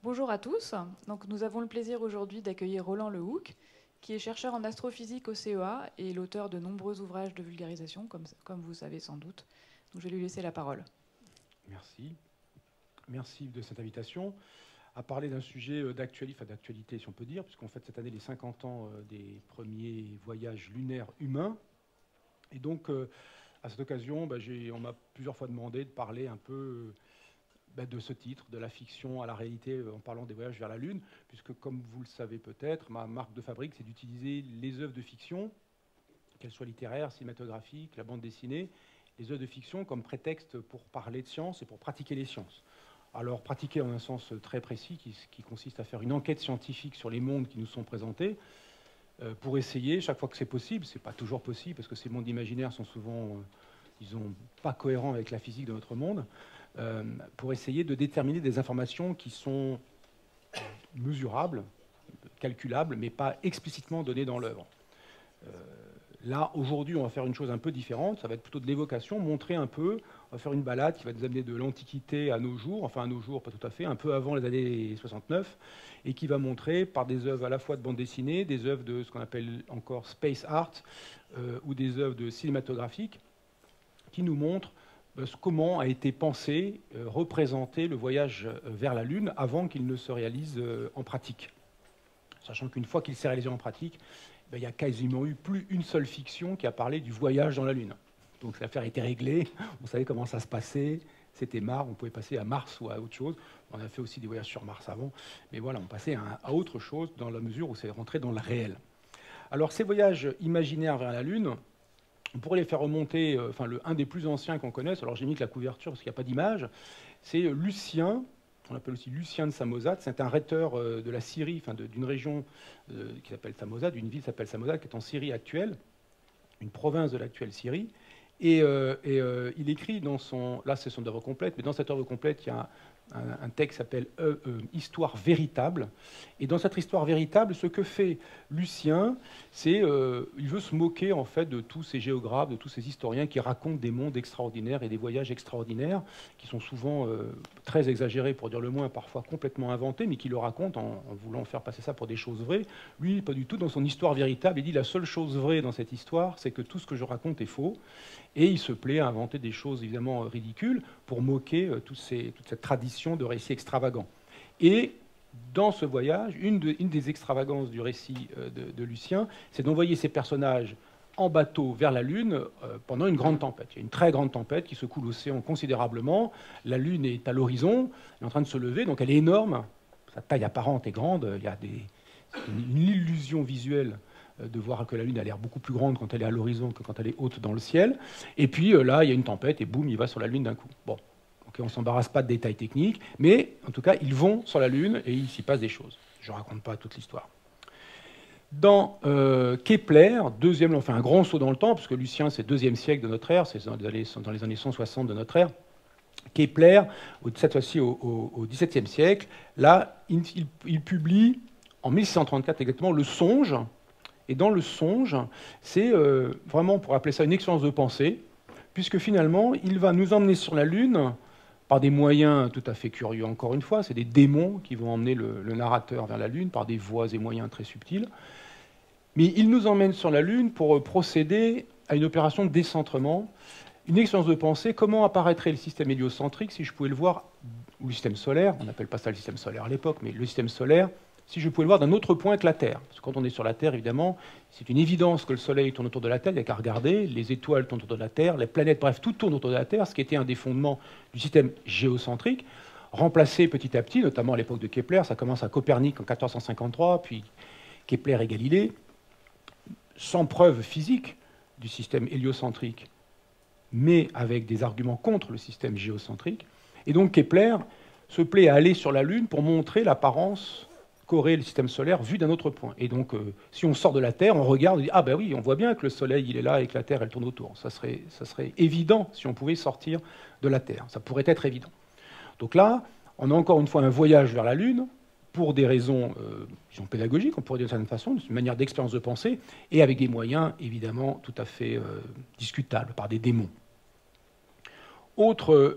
Bonjour à tous. Donc, nous avons le plaisir aujourd'hui d'accueillir Roland Lehoucq, qui est chercheur en astrophysique au CEA et l'auteur de nombreux ouvrages de vulgarisation, comme vous savez sans doute. Donc, je vais lui laisser la parole. Merci. Merci de cette invitation à parler d'un sujet d'actualité, si on peut dire, puisqu'on fête cette année les 50 ans des premiers voyages lunaires humains. Et donc, à cette occasion, on m'a plusieurs fois demandé de parler un peu de ce titre, de la fiction à la réalité, en parlant des voyages vers la Lune, puisque, comme vous le savez peut-être, ma marque de fabrique, c'est d'utiliser les œuvres de fiction, qu'elles soient littéraires, cinématographiques, la bande dessinée, les œuvres de fiction comme prétexte pour parler de science et pour pratiquer les sciences. Alors, pratiquer en un sens très précis, qui consiste à faire une enquête scientifique sur les mondes qui nous sont présentés, pour essayer, chaque fois que c'est possible, c'est pas toujours possible, parce que ces mondes imaginaires sont souvent, disons, pas cohérents avec la physique de notre monde, pour essayer de déterminer des informations qui sont mesurables, calculables, mais pas explicitement données dans l'œuvre. Là, aujourd'hui, on va faire une chose un peu différente. Ça va être plutôt de l'évocation, montrer un peu. On va faire une balade qui va nous amener de l'Antiquité à nos jours, enfin à nos jours, pas tout à fait, un peu avant les années 69, et qui va montrer par des œuvres à la fois de bande dessinée, des œuvres de ce qu'on appelle encore space art, ou des œuvres de cinématographiques, qui nous montrent comment a été pensé, représenté le voyage vers la Lune avant qu'il ne se réalise en pratique. Sachant qu'une fois qu'il s'est réalisé en pratique, il n'y a quasiment eu plus une seule fiction qui a parlé du voyage dans la Lune. Donc l'affaire était réglée, on savait comment ça se passait, c'était Mars, on pouvait passer à Mars ou à autre chose. On a fait aussi des voyages sur Mars avant, mais voilà, on passait à autre chose dans la mesure où c'est rentré dans le réel. Alors ces voyages imaginaires vers la Lune, on pourrait les faire remonter, un des plus anciens qu'on connaisse, alors j'ai mis que la couverture parce qu'il n'y a pas d'image, c'est Lucien. On l'appelle aussi Lucien de Samosate. C'est un rhéteur de la Syrie, d'une région qui s'appelle Samosate, d'une ville qui s'appelle Samosate, qui est en Syrie actuelle, une province de l'actuelle Syrie. Et il écrit dans son... Là, c'est son œuvre complète, mais dans cette œuvre complète, il y a un texte qui s'appelle Histoire véritable. Et dans cette histoire véritable, ce que fait Lucien, c'est il veut se moquer en fait de tous ces géographes, de tous ces historiens qui racontent des mondes extraordinaires et des voyages extraordinaires, qui sont souvent très exagérés, pour dire le moins, parfois complètement inventés, mais qui le racontent en voulant faire passer ça pour des choses vraies. Lui, pas du tout. Dans son histoire véritable, il dit la seule chose vraie dans cette histoire, c'est que tout ce que je raconte est faux. Et il se plaît à inventer des choses évidemment ridicules pour moquer toute cette tradition de récit extravagant. Et dans ce voyage, une des extravagances du récit de Lucien, c'est d'envoyer ses personnages en bateau vers la Lune pendant une grande tempête. Il y a une très grande tempête qui secoue l'océan considérablement. La Lune est à l'horizon, elle est en train de se lever, donc elle est énorme. Sa taille apparente est grande. Il y a une illusion visuelle de voir que la Lune a l'air beaucoup plus grande quand elle est à l'horizon que quand elle est haute dans le ciel. Et puis là, il y a une tempête et boum, il va sur la Lune d'un coup. Bon, okay, on ne s'embarrasse pas de détails techniques, mais en tout cas, ils vont sur la Lune et il s'y passe des choses. Je ne raconte pas toute l'histoire. Dans Kepler, deuxième, on fait un grand saut dans le temps, parce que Lucien, c'est 2e siècle de notre ère, c'est dans les années 160 de notre ère. Kepler, cette fois-ci au XVIIe siècle, là, il publie en 1634 exactement le Songe. Et dans le Songe, c'est vraiment, pour appeler ça une expérience de pensée, puisque finalement, il va nous emmener sur la Lune par des moyens tout à fait curieux, encore une fois. C'est des démons qui vont emmener le narrateur vers la Lune par des voies et moyens très subtils. Mais il nous emmène sur la Lune pour procéder à une opération de décentrement, une expérience de pensée. Comment apparaîtrait le système héliocentrique si je pouvais le voir, ou le système solaire, on n'appelle pas ça le système solaire à l'époque, mais le système solaire, si je pouvais le voir d'un autre point que la Terre. Parce que quand on est sur la Terre, évidemment, c'est une évidence que le Soleil tourne autour de la Terre, il n'y a qu'à regarder, les étoiles tournent autour de la Terre, les planètes, bref, tout tourne autour de la Terre, ce qui était un des fondements du système géocentrique, remplacé petit à petit, notamment à l'époque de Kepler, ça commence à Copernic en 1453, puis Kepler et Galilée, sans preuve physique du système héliocentrique, mais avec des arguments contre le système géocentrique. Et donc Kepler se plaît à aller sur la Lune pour montrer l'apparence qu'aurait le système solaire vu d'un autre point. Et donc, si on sort de la Terre, on regarde, on dit « Ah ben oui, on voit bien que le Soleil, il est là et que la Terre, elle tourne autour. » Ça serait évident si on pouvait sortir de la Terre. Ça pourrait être évident. Donc là, on a encore une fois un voyage vers la Lune, pour des raisons pédagogiques, on pourrait dire d'une certaine façon, une manière d'expérience de pensée, et avec des moyens, évidemment, tout à fait discutables, par des démons. Autre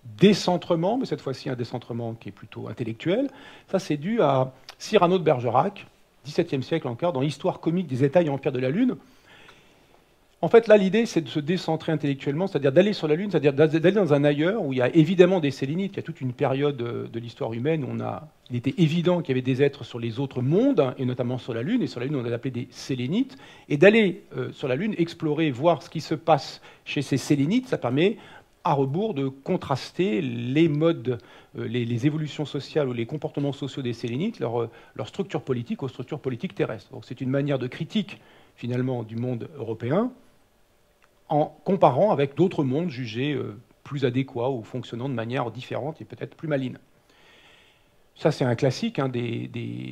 décentrement, mais cette fois-ci un décentrement qui est plutôt intellectuel. Ça, c'est dû à Cyrano de Bergerac, XVIIe siècle encore, dans l'Histoire comique des États et empires de la Lune. En fait, là, l'idée, c'est de se décentrer intellectuellement, c'est-à-dire d'aller sur la Lune, c'est-à-dire d'aller dans un ailleurs où il y a évidemment des sélénites. Il y a toute une période de l'histoire humaine où il était évident qu'il y avait des êtres sur les autres mondes, et notamment sur la Lune. Et sur la Lune, on les appelait des sélénites. Et d'aller sur la Lune, explorer, voir ce qui se passe chez ces sélénites, ça permet, à rebours, de contraster les modes, les évolutions sociales ou les comportements sociaux des sélénites, leur structure politique aux structures politiques terrestres. Donc c'est une manière de critique, finalement, du monde européen, en comparant avec d'autres mondes jugés plus adéquats ou fonctionnant de manière différente et peut-être plus maligne. Ça, c'est un classique des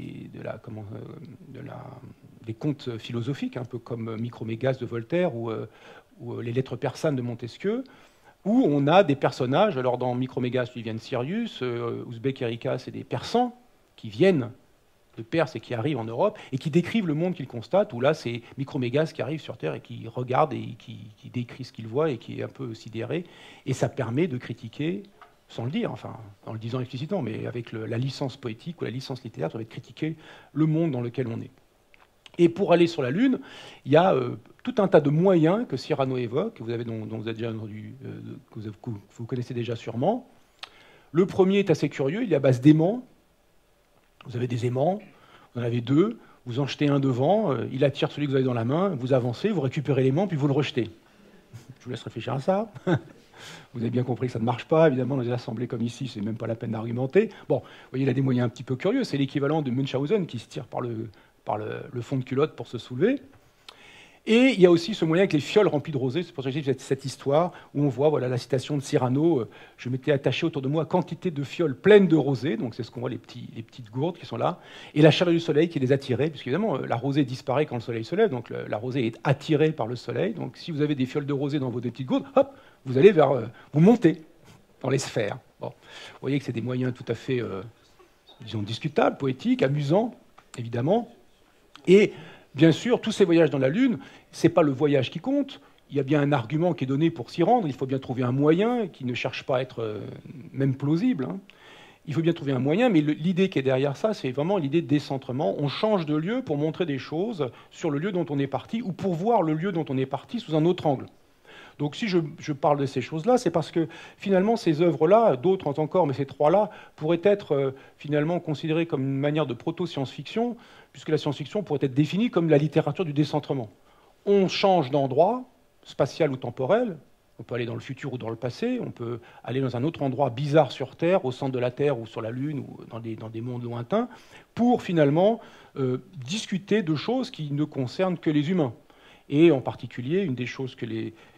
contes philosophiques, un peu comme Micromégas de Voltaire ou les Lettres persanes de Montesquieu, où on a des personnages. Alors dans Micromégas, ils viennent Sirius, Ouzbek Erika, c'est des Persans qui viennent de Perse et qui arrivent en Europe et qui décrivent le monde qu'ils constatent, où là c'est Micromégas qui arrive sur Terre et qui regarde et qui décrit ce qu'il voit et qui est un peu sidéré, et ça permet de critiquer, sans le dire, enfin en le disant explicitement, mais avec la licence poétique ou la licence littéraire, ça va critiquer le monde dans lequel on est. Et pour aller sur la Lune, il y a tout un tas de moyens que Cyrano évoque, dont vous avez déjà entendu, que vous connaissez déjà sûrement. Le premier est assez curieux, il est à base d'aimants. Vous avez des aimants, vous en avez deux, vous en jetez un devant, il attire celui que vous avez dans la main, vous avancez, vous récupérez l'aimant, puis vous le rejetez. Je vous laisse réfléchir à ça. Vous avez bien compris que ça ne marche pas, évidemment, dans des assemblées comme ici, c'est même pas la peine d'argumenter. Bon, vous voyez, il a des moyens un petit peu curieux, c'est l'équivalent de Munchausen qui se tire par le fond de culotte pour se soulever. Et il y a aussi ce moyen avec les fioles remplies de rosée. C'est pour ça que j'ai cette histoire où on voit la citation de Cyrano. Je m'étais attaché autour de moi à quantité de fioles pleines de rosée. Donc c'est ce qu'on voit, les petites gourdes qui sont là. Et la chaleur du soleil qui les attirait, puisqu'évidemment, la rosée disparaît quand le soleil se lève. Donc la rosée est attirée par le soleil. Donc si vous avez des fioles de rosée dans vos deux petites gourdes, hop, vous allez vous montez dans les sphères. Bon. Vous voyez que c'est des moyens tout à fait, disons, discutables, poétiques, amusants, évidemment. Et bien sûr, tous ces voyages dans la Lune, ce n'est pas le voyage qui compte. Il y a bien un argument qui est donné pour s'y rendre. Il faut bien trouver un moyen qui ne cherche pas à être même plausible. Il faut bien trouver un moyen, mais l'idée qui est derrière ça, c'est vraiment l'idée de décentrement. On change de lieu pour montrer des choses sur le lieu dont on est parti ou pour voir le lieu dont on est parti sous un autre angle. Donc si je parle de ces choses-là, c'est parce que finalement ces œuvres-là, d'autres encore, mais ces trois-là, pourraient être finalement considérées comme une manière de proto-science-fiction, puisque la science-fiction pourrait être définie comme la littérature du décentrement. On change d'endroit, spatial ou temporel, on peut aller dans le futur ou dans le passé, on peut aller dans un autre endroit bizarre sur Terre, au centre de la Terre ou sur la Lune, ou dans des mondes lointains, pour finalement discuter de choses qui ne concernent que les humains. Et en particulier, une des choses que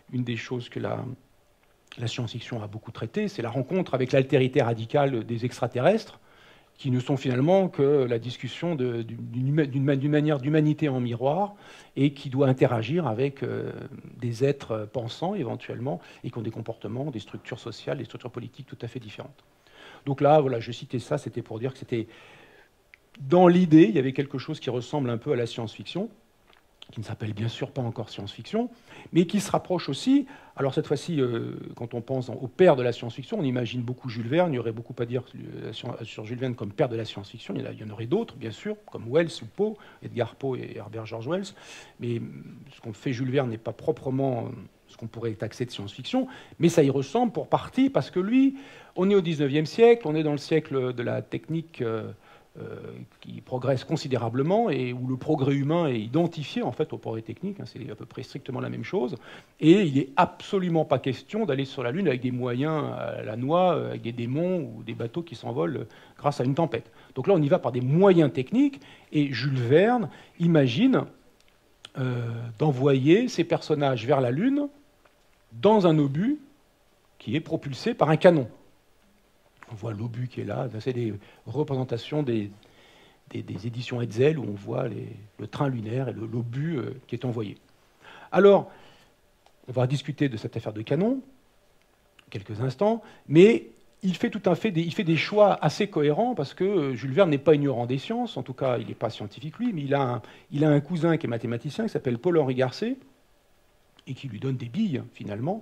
la science-fiction a beaucoup traité, c'est la rencontre avec l'altérité radicale des extraterrestres, qui ne sont finalement que la discussion d'une manière d'humanité en miroir, et qui doit interagir avec des êtres pensants, éventuellement, et qui ont des comportements, des structures sociales, des structures politiques tout à fait différentes. Donc là, voilà, je citais ça, c'était pour dire que c'était... Dans l'idée, il y avait quelque chose qui ressemble un peu à la science-fiction, qui ne s'appelle bien sûr pas encore science-fiction, mais qui se rapproche aussi. Alors cette fois-ci, quand on pense au père de la science-fiction, on imagine beaucoup Jules Verne. Il y aurait beaucoup à dire sur Jules Verne comme père de la science-fiction. Il y en aurait d'autres, bien sûr, comme Wells ou Poe, Edgar Poe et Herbert George Wells. Mais ce qu'on fait Jules Verne n'est pas proprement ce qu'on pourrait taxer de science-fiction, mais ça y ressemble pour partie, parce que lui, on est au XIXe siècle, on est dans le siècle de la technique... qui progresse considérablement et où le progrès humain est identifié en fait au progrès technique, c'est à peu près strictement la même chose, et il n'est absolument pas question d'aller sur la Lune avec des moyens à la noix, avec des démons ou des bateaux qui s'envolent grâce à une tempête. Donc là on y va par des moyens techniques, et Jules Verne imagine d'envoyer ces personnages vers la Lune dans un obus qui est propulsé par un canon. On voit l'obus qui est là, c'est des représentations des éditions Hetzel où on voit le train lunaire et l'obus qui est envoyé. Alors, on va discuter de cette affaire de canon quelques instants, mais il fait des choix assez cohérents, parce que Jules Verne n'est pas ignorant des sciences, en tout cas il n'est pas scientifique lui, mais il a un cousin qui est mathématicien qui s'appelle Paul-Henri Garcet, et qui lui donne des billes finalement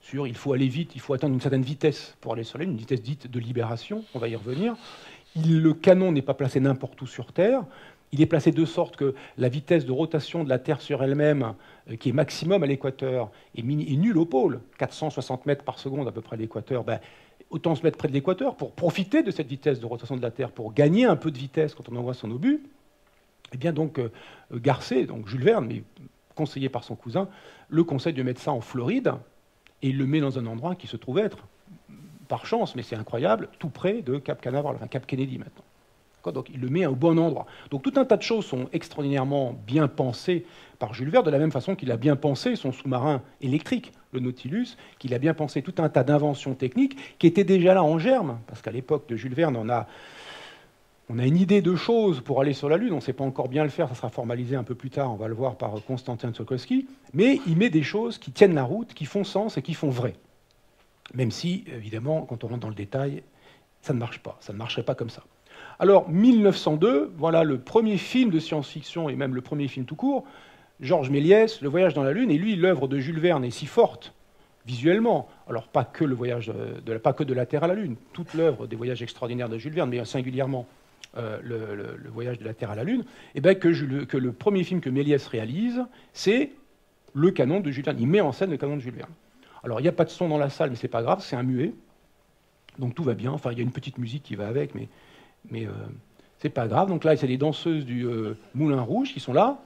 sur il faut aller vite, il faut atteindre une certaine vitesse pour aller sur la Lune, une vitesse dite de libération, on va y revenir. Le canon n'est pas placé n'importe où sur Terre, il est placé de sorte que la vitesse de rotation de la Terre sur elle-même, qui est maximum à l'équateur, est nulle au pôle, 460 mètres par seconde à peu près à l'équateur. Ben, autant se mettre près de l'équateur pour profiter de cette vitesse de rotation de la Terre, pour gagner un peu de vitesse quand on envoie son obus. Et bien donc Garcet, donc Jules Verne, mais conseillé par son cousin, le conseille de mettre ça en Floride, et il le met dans un endroit qui se trouve être, par chance, mais c'est incroyable, tout près de Cap Canaveral, enfin Cap Kennedy maintenant. Donc il le met au bon endroit. Donc tout un tas de choses sont extraordinairement bien pensées par Jules Verne, de la même façon qu'il a bien pensé son sous-marin électrique, le Nautilus, qu'il a bien pensé tout un tas d'inventions techniques qui étaient déjà là en germe, parce qu'à l'époque de Jules Verne, on a une idée de choses pour aller sur la Lune, on ne sait pas encore bien le faire, ça sera formalisé un peu plus tard, on va le voir par Konstantin Tsiolkovsky, mais il met des choses qui tiennent la route, qui font sens et qui font vrai. Même si, évidemment, quand on rentre dans le détail, ça ne marche pas, ça ne marcherait pas comme ça. Alors, 1902, voilà le premier film de science-fiction, et même le premier film tout court, Georges Méliès, Le voyage dans la Lune, et lui, l'œuvre de Jules Verne est si forte, visuellement, alors pas que pas que de la Terre à la Lune, toute l'œuvre des voyages extraordinaires de Jules Verne, mais singulièrement le voyage de la Terre à la Lune, et bien que le premier film que Méliès réalise, c'est le canon de Jules Verne. Il met en scène le canon de Jules Verne. Alors, il n'y a pas de son dans la salle, mais c'est pas grave, c'est un muet, donc tout va bien. Enfin, il y a une petite musique qui va avec, mais c'est pas grave. Donc là, c'est les danseuses du Moulin Rouge qui sont là.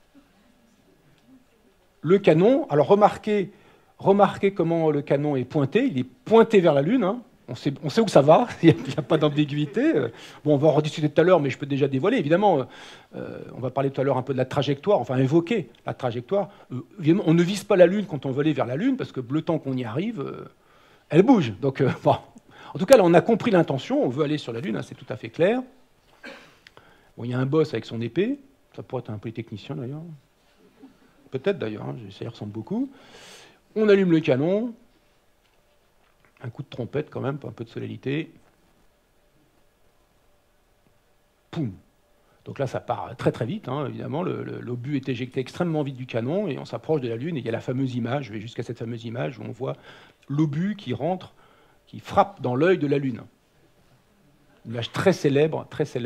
Le canon, alors remarquez comment le canon est pointé. Il est pointé vers la Lune. Hein. On sait où ça va, il n'y a pas d'ambiguïté. Bon, on va en rediscuter tout à l'heure, mais je peux déjà dévoiler. Évidemment, on va parler tout à l'heure un peu de la trajectoire, enfin évoquer la trajectoire. Évidemment, on ne vise pas la Lune quand on veut aller vers la Lune, parce que le temps qu'on y arrive, elle bouge. Donc, bon. En tout cas, là, on a compris l'intention, on veut aller sur la Lune, hein, c'est tout à fait clair. Bon, il y a un boss avec son épée, ça pourrait être un polytechnicien d'ailleurs. Peut-être d'ailleurs, hein, ça y ressemble beaucoup. On allume le canon, un coup de trompette quand même, un peu de solennité. Poum. Donc là, ça part très très vite, hein, évidemment. L'obus est éjecté extrêmement vite du canon et on s'approche de la Lune. Et il y a la fameuse image, je vais jusqu'à cette fameuse image où on voit l'obus qui rentre, qui frappe dans l'œil de la Lune. Une image très célèbre,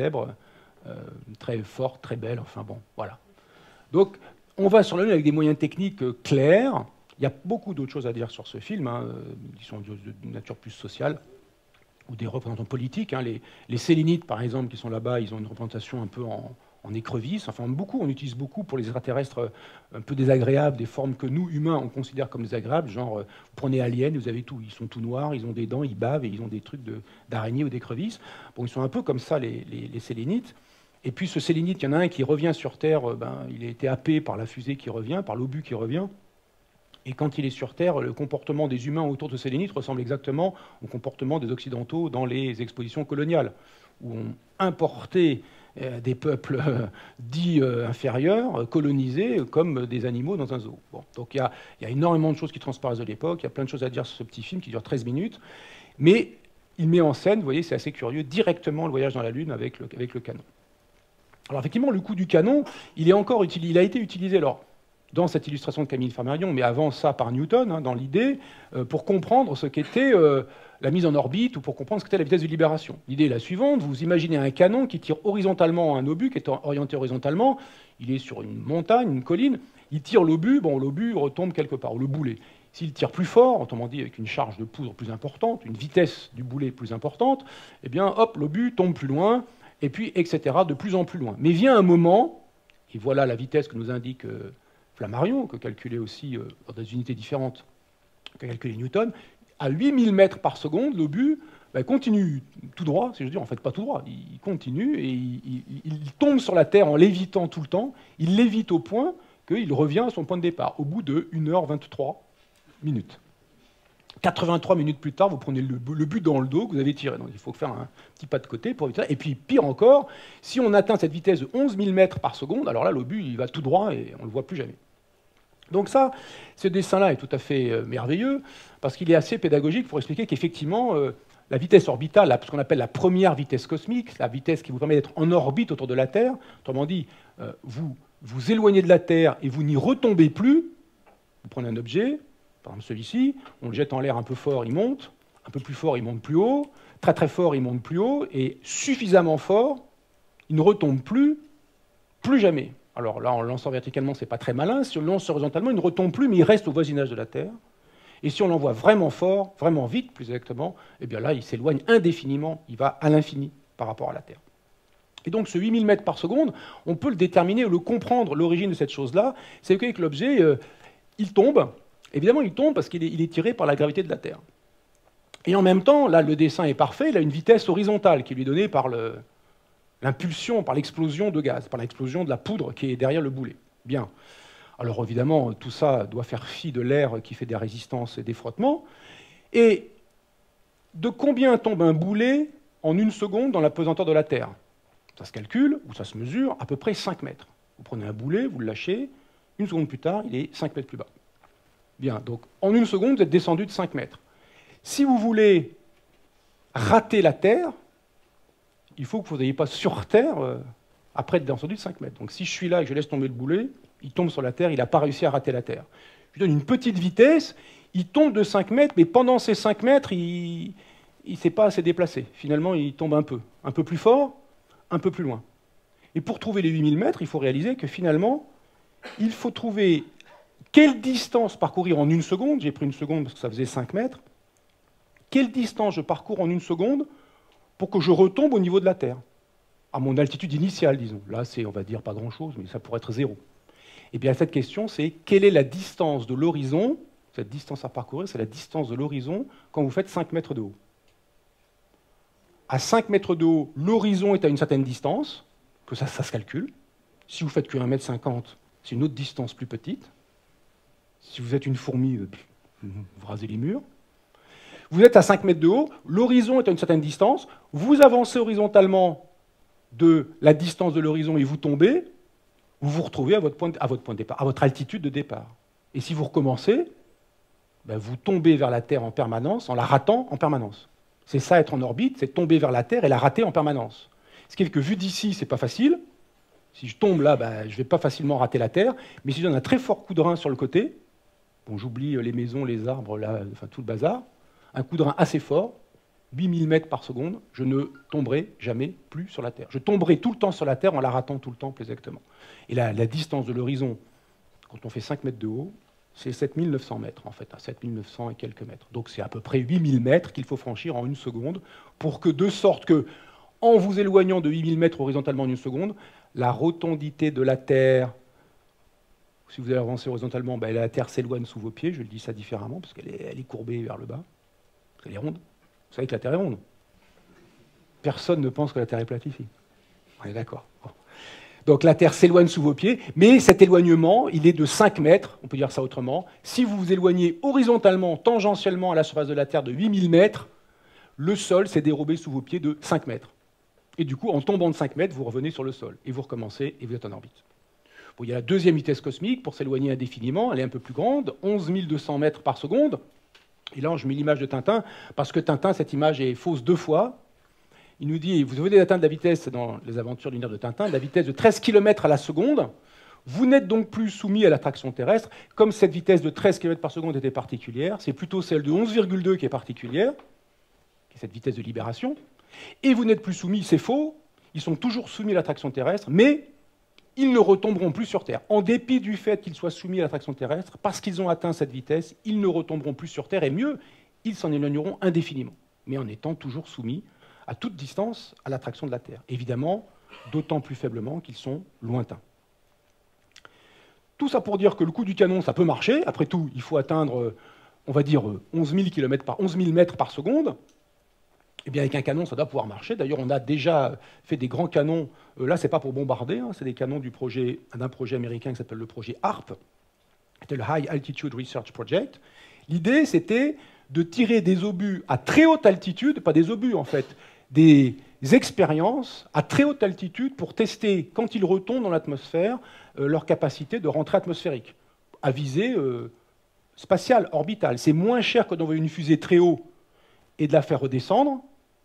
très forte, très belle, enfin bon, voilà. Donc, on va sur la Lune avec des moyens techniques clairs. Il y a beaucoup d'autres choses à dire sur ce film, hein, qui sont de nature plus sociale, ou des représentants politiques. Hein. Les Sélénites, par exemple, qui sont là-bas, ils ont une représentation un peu en écrevisse. Enfin, on utilise beaucoup pour les extraterrestres un peu désagréables, des formes que nous, humains, on considère comme désagréables. Genre, vous prenez Alien, vous avez tout. Ils sont tout noirs, ils ont des dents, ils bavent, et ils ont des trucs d'araignées ou d'écrevisses. Bon, ils sont un peu comme ça, les Sélénites. Et puis, ce Sélénite, il y en a un qui revient sur Terre, il a été happé par la fusée qui revient, par l'obus qui revient. Et quand il est sur Terre, le comportement des humains autour de Sélénite ressemble exactement au comportement des Occidentaux dans les expositions coloniales, où on importait des peuples dits inférieurs, colonisés, comme des animaux dans un zoo. Bon, donc il y a énormément de choses qui transparaissent de l'époque, il y a plein de choses à dire sur ce petit film qui dure 13 minutes, mais il met en scène, vous voyez, c'est assez curieux, directement le voyage dans la Lune avec le canon. Alors effectivement, le coup du canon, il a été utilisé alors, dans cette illustration de Camille Flammarion, mais avant ça par Newton, hein, dans l'idée, pour comprendre ce qu'était la mise en orbite ou pour comprendre ce qu'était la vitesse de libération. L'idée est la suivante, vous imaginez un canon qui tire horizontalement un obus, qui est orienté horizontalement, il est sur une montagne, une colline, il tire l'obus, bon, l'obus retombe quelque part, ou le boulet. S'il tire plus fort, autrement dit avec une charge de poudre plus importante, une vitesse du boulet plus importante, eh bien, hop, l'obus tombe plus loin, et puis, etc., de plus en plus loin. Mais vient un moment, et voilà la vitesse que nous indique Flammarion, que calculait aussi dans des unités différentes que calculait Newton, à 8000 mètres par seconde, l'obus continue tout droit, si je veux dire, en fait pas tout droit, il continue et il tombe sur la Terre en lévitant tout le temps, il lévite au point qu'il revient à son point de départ, au bout de 1h23 minutes. 83 minutes plus tard, vous prenez le but dans le dos que vous avez tiré. Donc il faut faire un petit pas de côté pour éviter ça. Et puis pire encore, si on atteint cette vitesse de 11 000 mètres par seconde, alors là, l'obus, il va tout droit et on ne le voit plus jamais. Donc ça, ce dessin-là est tout à fait merveilleux, parce qu'il est assez pédagogique pour expliquer qu'effectivement, la vitesse orbitale, ce qu'on appelle la première vitesse cosmique, la vitesse qui vous permet d'être en orbite autour de la Terre, autrement dit, vous vous éloignez de la Terre et vous n'y retombez plus, vous prenez un objet, Par exemple, celui-ci, on le jette en l'air un peu fort, il monte, un peu plus fort, il monte plus haut, très très fort, il monte plus haut, et suffisamment fort, il ne retombe plus jamais. Alors là, en le lançant verticalement, c'est pas très malin. Si on le lance horizontalement, il ne retombe plus, mais il reste au voisinage de la Terre. Et si on l'envoie vraiment fort, vraiment vite, plus exactement, eh bien là, il s'éloigne indéfiniment, il va à l'infini par rapport à la Terre. Et donc ce 8000 mètres par seconde, on peut le déterminer ou le comprendre, l'origine de cette chose-là, c'est que l'objet, il tombe. Évidemment, il tombe parce qu'il est tiré par la gravité de la Terre. Et en même temps, là, le dessin est parfait, il a une vitesse horizontale qui lui est donnée par l'impulsion, par l'explosion de gaz, par l'explosion de la poudre qui est derrière le boulet. Bien. Alors évidemment, tout ça doit faire fi de l'air qui fait des résistances et des frottements. Et de combien tombe un boulet en une seconde dans la pesanteur de la Terre? Ça se calcule, ou ça se mesure, à peu près 5 mètres. Vous prenez un boulet, vous le lâchez, une seconde plus tard, il est 5 mètres plus bas. Bien, donc en une seconde, vous êtes descendu de 5 mètres. Si vous voulez rater la Terre, il faut que vous n'ayez pas sur Terre après être descendu de 5 mètres. Donc si je suis là et que je laisse tomber le boulet, il tombe sur la Terre, il n'a pas réussi à rater la Terre. Je lui donne une petite vitesse, il tombe de 5 mètres, mais pendant ces 5 mètres, il ne s'est pas assez déplacé. Finalement, il tombe un peu plus fort, un peu plus loin. Et pour trouver les 8000 mètres, il faut réaliser que finalement, il faut trouver quelle distance parcourir en une seconde, j'ai pris une seconde parce que ça faisait 5 mètres, quelle distance je parcours en une seconde pour que je retombe au niveau de la Terre, à mon altitude initiale, disons. Là, c'est, on va dire, pas grand-chose, mais ça pourrait être 0. Eh bien, cette question, c'est quelle est la distance de l'horizon? Cette distance à parcourir, c'est la distance de l'horizon quand vous faites 5 mètres de haut. À 5 mètres de haut, l'horizon est à une certaine distance, que ça se calcule. Si vous faites que 1,50 m, c'est une autre distance plus petite. Si vous êtes une fourmi, vous rasez les murs. Vous êtes à 5 mètres de haut, l'horizon est à une certaine distance, vous avancez horizontalement de la distance de l'horizon et vous tombez, vous vous retrouvez à votre point de départ, à votre altitude de départ. Et si vous recommencez, ben vous tombez vers la Terre en permanence, en la ratant en permanence. C'est ça, être en orbite, c'est tomber vers la Terre et la rater en permanence. Ce qui fait que vu d'ici, c'est pas facile. Si je tombe là, ben, je ne vais pas facilement rater la Terre, mais si je donne un très fort coup de rein sur le côté, bon, j'oublie les maisons, les arbres, là, enfin, tout le bazar, un coup de rein assez fort, 8000 mètres par seconde, je ne tomberai jamais plus sur la Terre. Je tomberai tout le temps sur la Terre en la ratant tout le temps, plus exactement. Et la distance de l'horizon, quand on fait 5 mètres de haut, c'est 7900 mètres, en fait, à 7900 et quelques mètres. Donc c'est à peu près 8000 mètres qu'il faut franchir en une seconde, pour que, de sorte que, en vous éloignant de 8000 mètres horizontalement en une seconde, la rotondité de la Terre, si vous allez avancer horizontalement, ben, la Terre s'éloigne sous vos pieds, je le dis ça différemment, parce qu'elle est courbée vers le bas, parce qu'elle est ronde. Vous savez que la Terre est ronde. Personne ne pense que la Terre est plate ici. On est d'accord. Bon. Donc la Terre s'éloigne sous vos pieds, mais cet éloignement, il est de 5 mètres, on peut dire ça autrement. Si vous vous éloignez horizontalement, tangentiellement à la surface de la Terre de 8000 mètres, le sol s'est dérobé sous vos pieds de 5 mètres. Et du coup, en tombant de 5 mètres, vous revenez sur le sol. Et vous recommencez, et vous êtes en orbite. Bon, il y a la deuxième vitesse cosmique, pour s'éloigner indéfiniment, elle est un peu plus grande, 11 200 mètres par seconde. Et là, je mets l'image de Tintin, parce que Tintin, cette image est fausse 2 fois. Il nous dit, vous venez d'atteindre la vitesse, dans les aventures lunaires de Tintin, la vitesse de 13 km à la seconde. Vous n'êtes donc plus soumis à l'attraction terrestre. Comme cette vitesse de 13 km par seconde était particulière, c'est plutôt celle de 11,2 qui est particulière, qui est cette vitesse de libération. Et vous n'êtes plus soumis, c'est faux, ils sont toujours soumis à l'attraction terrestre, mais ils ne retomberont plus sur Terre. En dépit du fait qu'ils soient soumis à l'attraction terrestre, parce qu'ils ont atteint cette vitesse, ils ne retomberont plus sur Terre, et mieux, ils s'en éloigneront indéfiniment, mais en étant toujours soumis à toute distance à l'attraction de la Terre. Évidemment, d'autant plus faiblement qu'ils sont lointains. Tout ça pour dire que le coup du canon, ça peut marcher. Après tout, il faut atteindre, on va dire, 11 000 mètres par seconde. Eh bien, avec un canon, ça doit pouvoir marcher. D'ailleurs, on a déjà fait des grands canons. Là, ce n'est pas pour bombarder, hein, c'est des canons d'un projet américain qui s'appelle le projet HARP. C'était le High Altitude Research Project. L'idée, c'était de tirer des obus à très haute altitude, pas des obus en fait, des expériences à très haute altitude pour tester, quand ils retombent dans l'atmosphère, leur capacité de rentrée atmosphérique, à visée spatiale, orbitale. C'est moins cher que d'envoyer une fusée très haut et de la faire redescendre.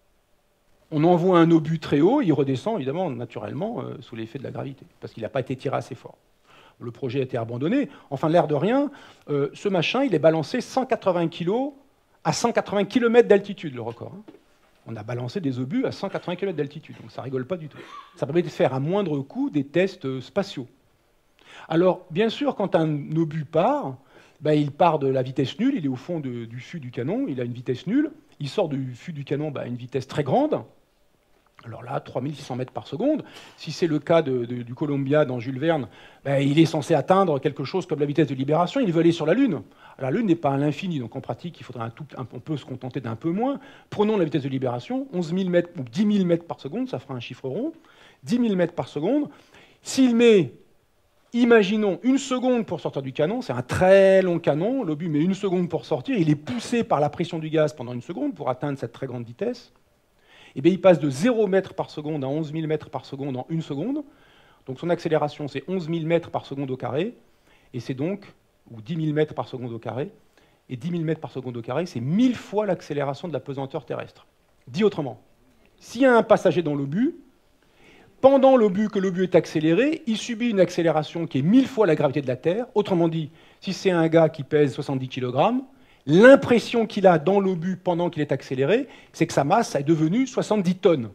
On envoie un obus très haut, il redescend évidemment naturellement sous l'effet de la gravité, parce qu'il n'a pas été tiré assez fort. Le projet a été abandonné. Enfin, l'air de rien, ce machin, il est balancé 180 kg à 180 km d'altitude, le record. On a balancé des obus à 180 km d'altitude, donc ça rigole pas du tout. Ça permet de faire à moindre coût des tests spatiaux. Alors, bien sûr, quand un obus part, ben, il part de la vitesse nulle, il est au fond du fût du canon, il a une vitesse nulle, il sort du fût du canon à une vitesse très grande, alors là, 3600 mètres par seconde. Si c'est le cas du Columbia dans Jules Verne, ben, il est censé atteindre quelque chose comme la vitesse de libération, il veut aller sur la Lune. La Lune n'est pas à l'infini, donc en pratique, il faudra on peut se contenter d'un peu moins. Prenons la vitesse de libération, 11 000 mètres ou 10 000 mètres par seconde, ça fera un chiffre rond, 10 000 mètres par seconde. S'il met, imaginons, 1 seconde pour sortir du canon, c'est un très long canon, l'obus met 1 seconde pour sortir, il est poussé par la pression du gaz pendant 1 seconde pour atteindre cette très grande vitesse. Et bien, il passe de 0 mètres par seconde à 11 000 mètres par seconde en 1 seconde. Donc son accélération, c'est 11 000 mètres par seconde au carré, et c'est donc, ou 10 000 mètres par seconde au carré, et 10 000 mètres par seconde au carré, c'est 1000 fois l'accélération de la pesanteur terrestre. Dit autrement, s'il y a un passager dans l'obus, pendant que l'obus est accéléré, il subit une accélération qui est 1000 fois la gravité de la Terre. Autrement dit, si c'est un gars qui pèse 70 kg, l'impression qu'il a dans l'obus pendant qu'il est accéléré, c'est que sa masse est devenue 70 tonnes.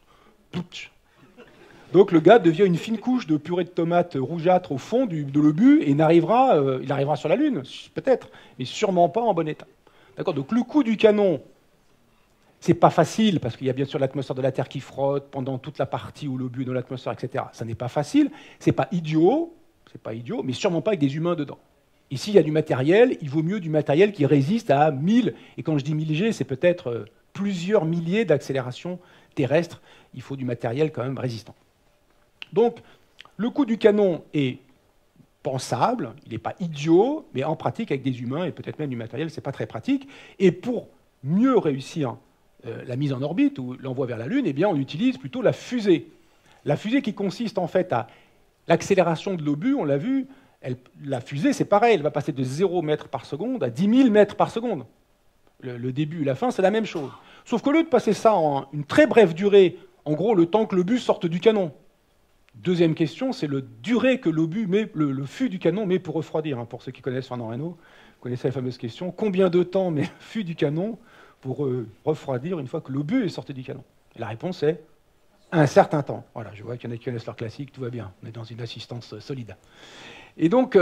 Donc le gars devient une fine couche de purée de tomates rougeâtre au fond de l'obus et il arrivera sur la Lune, peut-être, mais sûrement pas en bon état. D'accord ? Donc le coup du canon, c'est pas facile, parce qu'il y a bien sûr l'atmosphère de la Terre qui frotte pendant toute la partie où l'obus est dans l'atmosphère, etc. Ça n'est pas facile, c'est pas idiot, mais sûrement pas avec des humains dedans. Et s'il y a du matériel, il vaut mieux du matériel qui résiste à 1000, et quand je dis 1000 G, c'est peut-être plusieurs milliers d'accélérations terrestres. Il faut du matériel quand même résistant. Donc, le coup du canon est pensable, il n'est pas idiot, mais en pratique, avec des humains et peut-être même du matériel, ce n'est pas très pratique. Et pour mieux réussir la mise en orbite ou l'envoi vers la Lune, eh bien, on utilise plutôt la fusée. La fusée qui consiste en fait à l'accélération de l'obus, on l'a vu. La fusée, c'est pareil, elle va passer de 0 mètres par seconde à 10 000 mètres par seconde. Le début et la fin, c'est la même chose. Sauf qu'au lieu de passer ça en une très brève durée, en gros le temps que l'obus sorte du canon. Deuxième question, c'est la durée que l'obus met, le fût du canon met pour refroidir. Pour ceux qui connaissent Fernand Reynaud, vous connaissez la fameuse question, combien de temps met le fût du canon pour refroidir une fois que l'obus est sorti du canon? Et la réponse est un certain temps. Voilà, je vois qu'il y en a qui connaissent leur classique, tout va bien, on est dans une assistance solide. Et donc,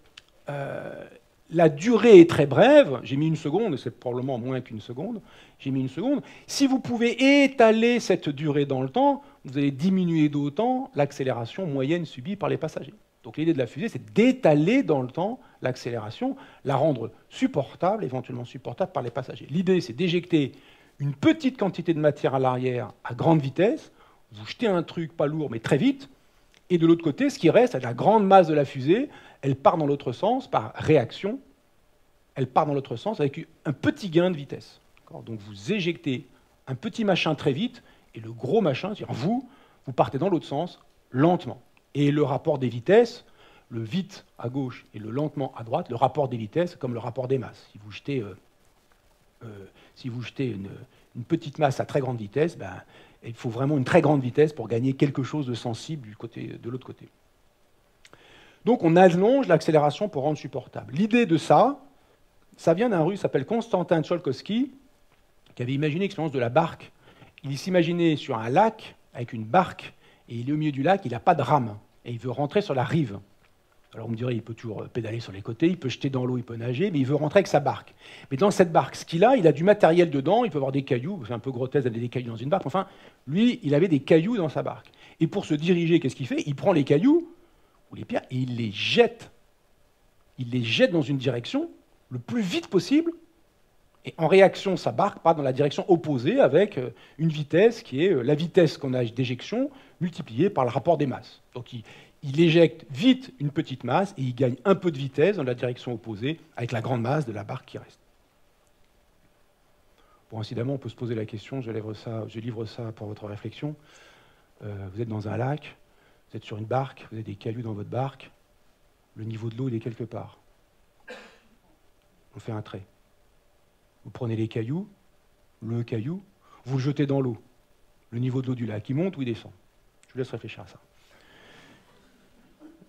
la durée est très brève. J'ai mis 1 seconde, c'est probablement moins qu'1 seconde. J'ai mis 1 seconde. Si vous pouvez étaler cette durée dans le temps, vous allez diminuer d'autant l'accélération moyenne subie par les passagers. Donc l'idée de la fusée, c'est d'étaler dans le temps l'accélération, la rendre supportable, éventuellement supportable par les passagers. L'idée, c'est d'éjecter une petite quantité de matière à l'arrière à grande vitesse. Vous jetez un truc pas lourd, mais très vite. Et de l'autre côté, ce qui reste, c'est la grande masse de la fusée. Elle part dans l'autre sens par réaction. Elle part dans l'autre sens avec un petit gain de vitesse. Donc vous éjectez un petit machin très vite, et le gros machin, c'est-à-dire vous partez dans l'autre sens lentement. Et le rapport des vitesses, le vite à gauche et le lentement à droite, le rapport des vitesses, c'est comme le rapport des masses. Si vous jetez une petite masse à très grande vitesse, ben, il faut vraiment une très grande vitesse pour gagner quelque chose de sensible de l'autre côté. Donc on allonge l'accélération pour rendre supportable. L'idée de ça vient d'un russe qui s'appelle Konstantin Tsiolkovsky, qui avait imaginé l'expérience de la barque. Il s'imaginait sur un lac avec une barque, et il est au milieu du lac, il n'a pas de rame, et il veut rentrer sur la rive. Alors on me dirait, il peut toujours pédaler sur les côtés, il peut jeter dans l'eau, il peut nager, mais il veut rentrer avec sa barque. Mais dans cette barque, ce qu'il a, il a du matériel dedans, il peut avoir des cailloux, c'est un peu grotesque d'avoir des cailloux dans une barque, enfin, lui, il avait des cailloux dans sa barque. Et pour se diriger, qu'est-ce qu'il fait? Il prend les cailloux, ou les pierres, et il les jette. Il les jette dans une direction le plus vite possible, et en réaction, sa barque part dans la direction opposée avec une vitesse qui est la vitesse qu'on a d'éjection multipliée par le rapport des masses. Donc il éjecte vite une petite masse et il gagne un peu de vitesse dans la direction opposée avec la grande masse de la barque qui reste. Bon, incidemment, on peut se poser la question, je livre ça pour votre réflexion. Vous êtes dans un lac, vous êtes sur une barque, vous avez des cailloux dans votre barque, le niveau de l'eau, il est quelque part. On fait un trait. Vous prenez les cailloux, le caillou, vous le jetez dans l'eau. Le niveau de l'eau du lac, il monte ou il descend? Je vous laisse réfléchir à ça.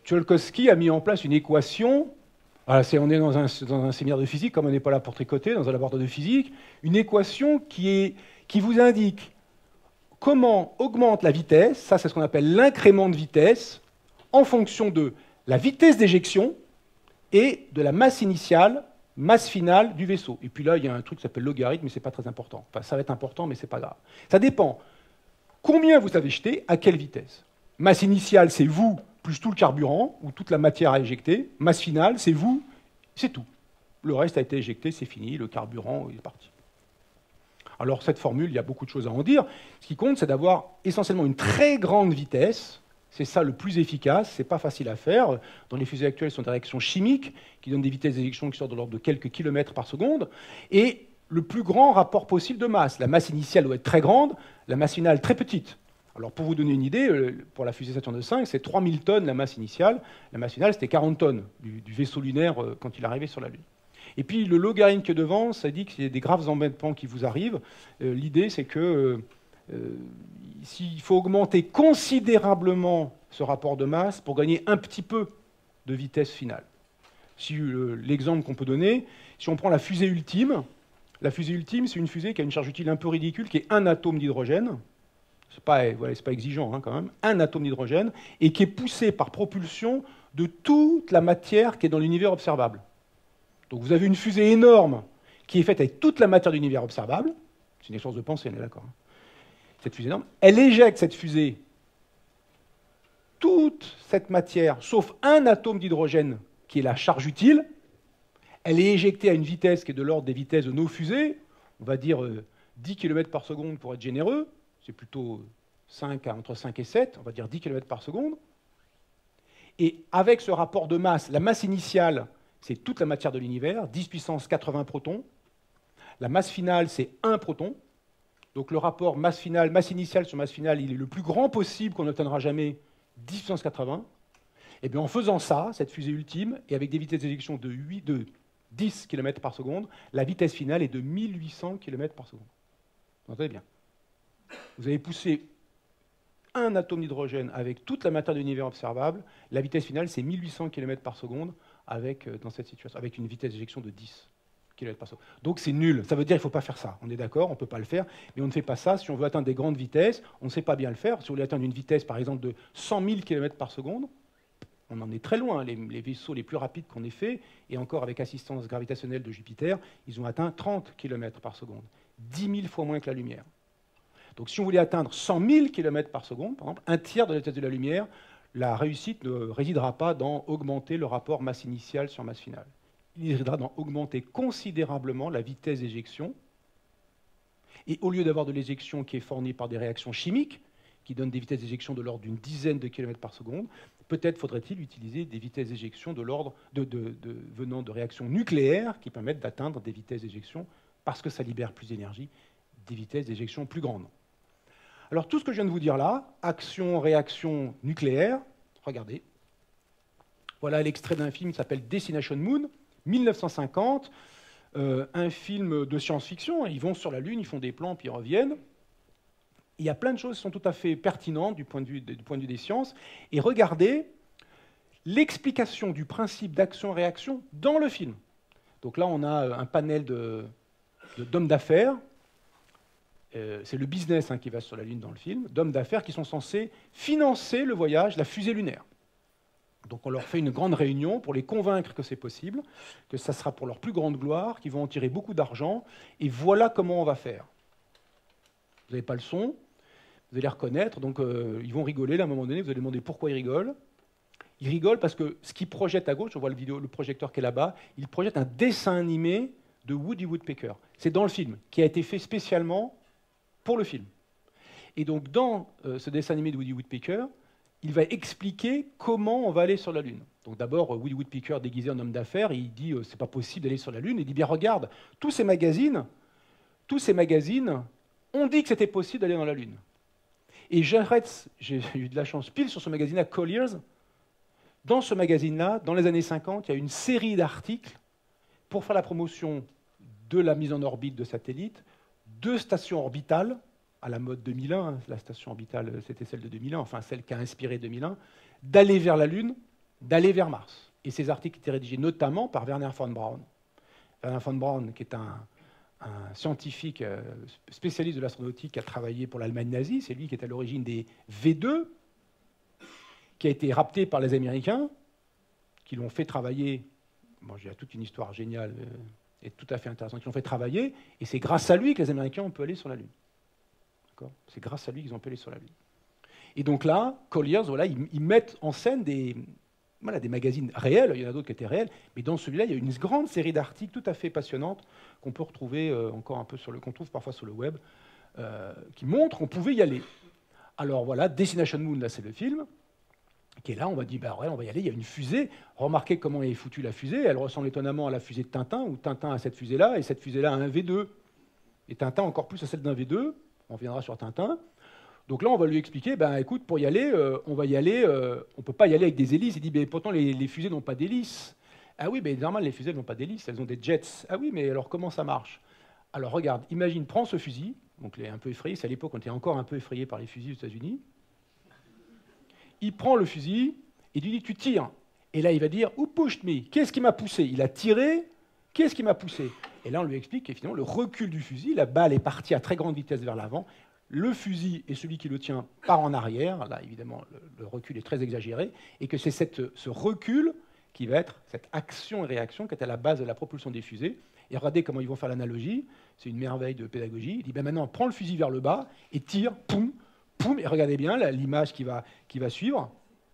Tsiolkovsky a mis en place une équation. Voilà, on est dans un séminaire de physique, comme on n'est pas là pour tricoter, dans un laboratoire de physique, une équation qui vous indique comment augmente la vitesse, ça c'est ce qu'on appelle l'incrément de vitesse, en fonction de la vitesse d'éjection et de la masse initiale, masse finale du vaisseau. Et puis là, il y a un truc qui s'appelle logarithme, mais ce n'est pas très important. Enfin, ça va être important, mais ce n'est pas grave. Ça dépend combien vous avez jeté, à quelle vitesse. Masse initiale, c'est vous, plus tout le carburant, ou toute la matière à éjecter. Masse finale, c'est vous, c'est tout. Le reste a été éjecté, c'est fini, le carburant est parti. Alors cette formule, il y a beaucoup de choses à en dire. Ce qui compte, c'est d'avoir essentiellement une très grande vitesse. C'est ça le plus efficace, c'est pas facile à faire. Dans les fusées actuelles, ce sont des réactions chimiques qui donnent des vitesses d'éjection qui sortent de l'ordre de quelques kilomètres par seconde. Et le plus grand rapport possible de masse. La masse initiale doit être très grande, la masse finale très petite. Alors pour vous donner une idée, pour la fusée Saturne V, c'est 3000 tonnes la masse initiale. La masse finale, c'était 40 tonnes du vaisseau lunaire quand il arrivait sur la Lune. Et puis le logarithme qui est devant, ça dit qu'il y a des graves embêtements qui vous arrivent. L'idée, c'est que s'il faut augmenter considérablement ce rapport de masse pour gagner un petit peu de vitesse finale. Si l'exemple qu'on peut donner, si on prend la fusée ultime, c'est une fusée qui a une charge utile un peu ridicule, qui est un atome d'hydrogène. C'est pas exigeant quand même, un atome d'hydrogène, et qui est poussé par propulsion de toute la matière qui est dans l'univers observable. Donc vous avez une fusée énorme qui est faite avec toute la matière de l'univers observable. C'est une expérience de pensée, on est d'accord. Cette fusée énorme, elle éjecte cette fusée toute cette matière, sauf un atome d'hydrogène qui est la charge utile. Elle est éjectée à une vitesse qui est de l'ordre des vitesses de nos fusées, on va dire 10 km par seconde pour être généreux, c'est plutôt entre 5 et 7, on va dire 10 km par seconde. Et avec ce rapport de masse, la masse initiale, c'est toute la matière de l'univers, 10 puissance 80 protons. La masse finale, c'est 1 proton. Donc le rapport masse initiale sur masse finale, il est le plus grand possible qu'on n'obtiendra jamais, 10 puissance 80. Et bien en faisant ça, cette fusée ultime, et avec des vitesses d'éjection de 10 km par seconde, la vitesse finale est de 1800 km par seconde. Vous entendez bien. Vous avez poussé un atome d'hydrogène avec toute la matière de l'univers observable, la vitesse finale c'est 1800 km par seconde dans cette situation, avec une vitesse d'éjection de 10 km par seconde. Donc c'est nul, ça veut dire qu'il ne faut pas faire ça. On est d'accord, on ne peut pas le faire, mais on ne fait pas ça si on veut atteindre des grandes vitesses, on ne sait pas bien le faire. Si vous voulez atteindre une vitesse par exemple de 100 000 km par seconde, on en est très loin. Les vaisseaux les plus rapides qu'on ait fait, et encore avec assistance gravitationnelle de Jupiter, ils ont atteint 30 km par seconde, 10 000 fois moins que la lumière. Donc si on voulait atteindre 100 000 km par seconde, par exemple, un tiers de la vitesse de la lumière, la réussite ne résidera pas dans augmenter le rapport masse initiale sur masse finale. Il résidera dans augmenter considérablement la vitesse d'éjection. Et au lieu d'avoir de l'éjection qui est fournie par des réactions chimiques, qui donnent des vitesses d'éjection de l'ordre d'une dizaine de kilomètres par seconde, peut-être faudrait-il utiliser des vitesses d'éjection de l'ordre venant de réactions nucléaires qui permettent d'atteindre des vitesses d'éjection, parce que ça libère plus d'énergie, des vitesses d'éjection plus grandes. Alors tout ce que je viens de vous dire là, action, réaction nucléaire, regardez. Voilà l'extrait d'un film qui s'appelle Destination Moon, 1950, un film de science-fiction. Ils vont sur la Lune, ils font des plans, puis ils reviennent. Il y a plein de choses qui sont tout à fait pertinentes du point de vue des sciences. Et regardez l'explication du principe d'action-réaction dans le film. Donc là, on a un panel d'hommes d'affaires. C'est le business qui va sur la Lune dans le film, d'hommes d'affaires qui sont censés financer le voyage, la fusée lunaire. Donc on leur fait une grande réunion pour les convaincre que c'est possible, que ça sera pour leur plus grande gloire, qu'ils vont en tirer beaucoup d'argent, et voilà comment on va faire. Vous n'avez pas le son, vous allez reconnaître, donc ils vont rigoler, là, à un moment donné, vous allez demander pourquoi ils rigolent. Ils rigolent parce que ce qu'ils projettent à gauche, on voit le projecteur qui est là-bas, ils projettent un dessin animé de Woody Woodpecker. C'est dans le film, qui a été fait spécialement pour le film. Et donc, dans ce dessin animé de Woody Woodpecker, il va expliquer comment on va aller sur la Lune. Donc d'abord, Woody Woodpecker, déguisé en homme d'affaires, il dit c'est pas possible d'aller sur la Lune. Il dit bien regarde, tous ces magazines ont dit que c'était possible d'aller dans la Lune. Et j'arrête, j'ai eu de la chance pile sur ce magazine-là, Colliers. Dans ce magazine-là, dans les années 50, il y a une série d'articles pour faire la promotion de la mise en orbite de satellites, de stations orbitales, à la mode 2001, la station orbitale, c'était celle de 2001, enfin celle qui a inspiré 2001, d'aller vers la Lune, d'aller vers Mars. Et ces articles étaient rédigés notamment par Wernher von Braun. Wernher von Braun, qui est un scientifique spécialiste de l'astronautique qui a travaillé pour l'Allemagne nazie, c'est lui qui est à l'origine des V2, qui a été rapté par les Américains, qui l'ont fait travailler. Bon, il y a toute une histoire géniale et tout à fait intéressante, qui l'ont fait travailler, et c'est grâce à lui que les Américains ont pu aller sur la Lune. C'est grâce à lui qu'ils ont pu aller sur la Lune. Et donc là, Colliers, voilà, ils mettent en scène des magazines réels, il y en a d'autres qui étaient réels, mais dans celui-là, il y a une grande série d'articles tout à fait passionnantes qu'on peut retrouver encore un peu qu'on trouve parfois sur le web, qui montrent qu'on pouvait y aller. Alors voilà, Destination Moon, là c'est le film, qui est là, on va dire, bah ouais, on va y aller, il y a une fusée. Remarquez comment est foutue la fusée, elle ressemble étonnamment à la fusée de Tintin, où Tintin a cette fusée-là, et cette fusée-là a un V2. Et Tintin encore plus à celle d'un V2, on reviendra sur Tintin. Donc là, on va lui expliquer, ben écoute, pour y aller, on va y aller, on ne peut pas y aller avec des hélices. Il dit, ben, pourtant, les fusées n'ont pas d'hélices. Ah oui, mais normal, les fusées n'ont pas d'hélices, elles ont des jets. Ah oui, mais alors comment ça marche? Alors regarde, imagine, prends ce fusil, donc il est un peu effrayé, c'est à l'époque on était encore un peu effrayé par les fusils aux États-Unis. Il prend le fusil et lui dit, tu tires. Et là, il va dire, who pushed me? Qu'est-ce qui m'a poussé? Il a tiré, qu'est-ce qui m'a poussé? Et là, on lui explique que finalement, le recul du fusil, la balle est partie à très grande vitesse vers l'avant. Le fusil et celui qui le tient part en arrière. Là, évidemment, le recul est très exagéré. Et que c'est ce recul qui va être cette action et réaction qui est à la base de la propulsion des fusées. Et regardez comment ils vont faire l'analogie. C'est une merveille de pédagogie. Il dit, ben maintenant, prends le fusil vers le bas et tire, poum, poum. Et regardez bien l'image qui va suivre.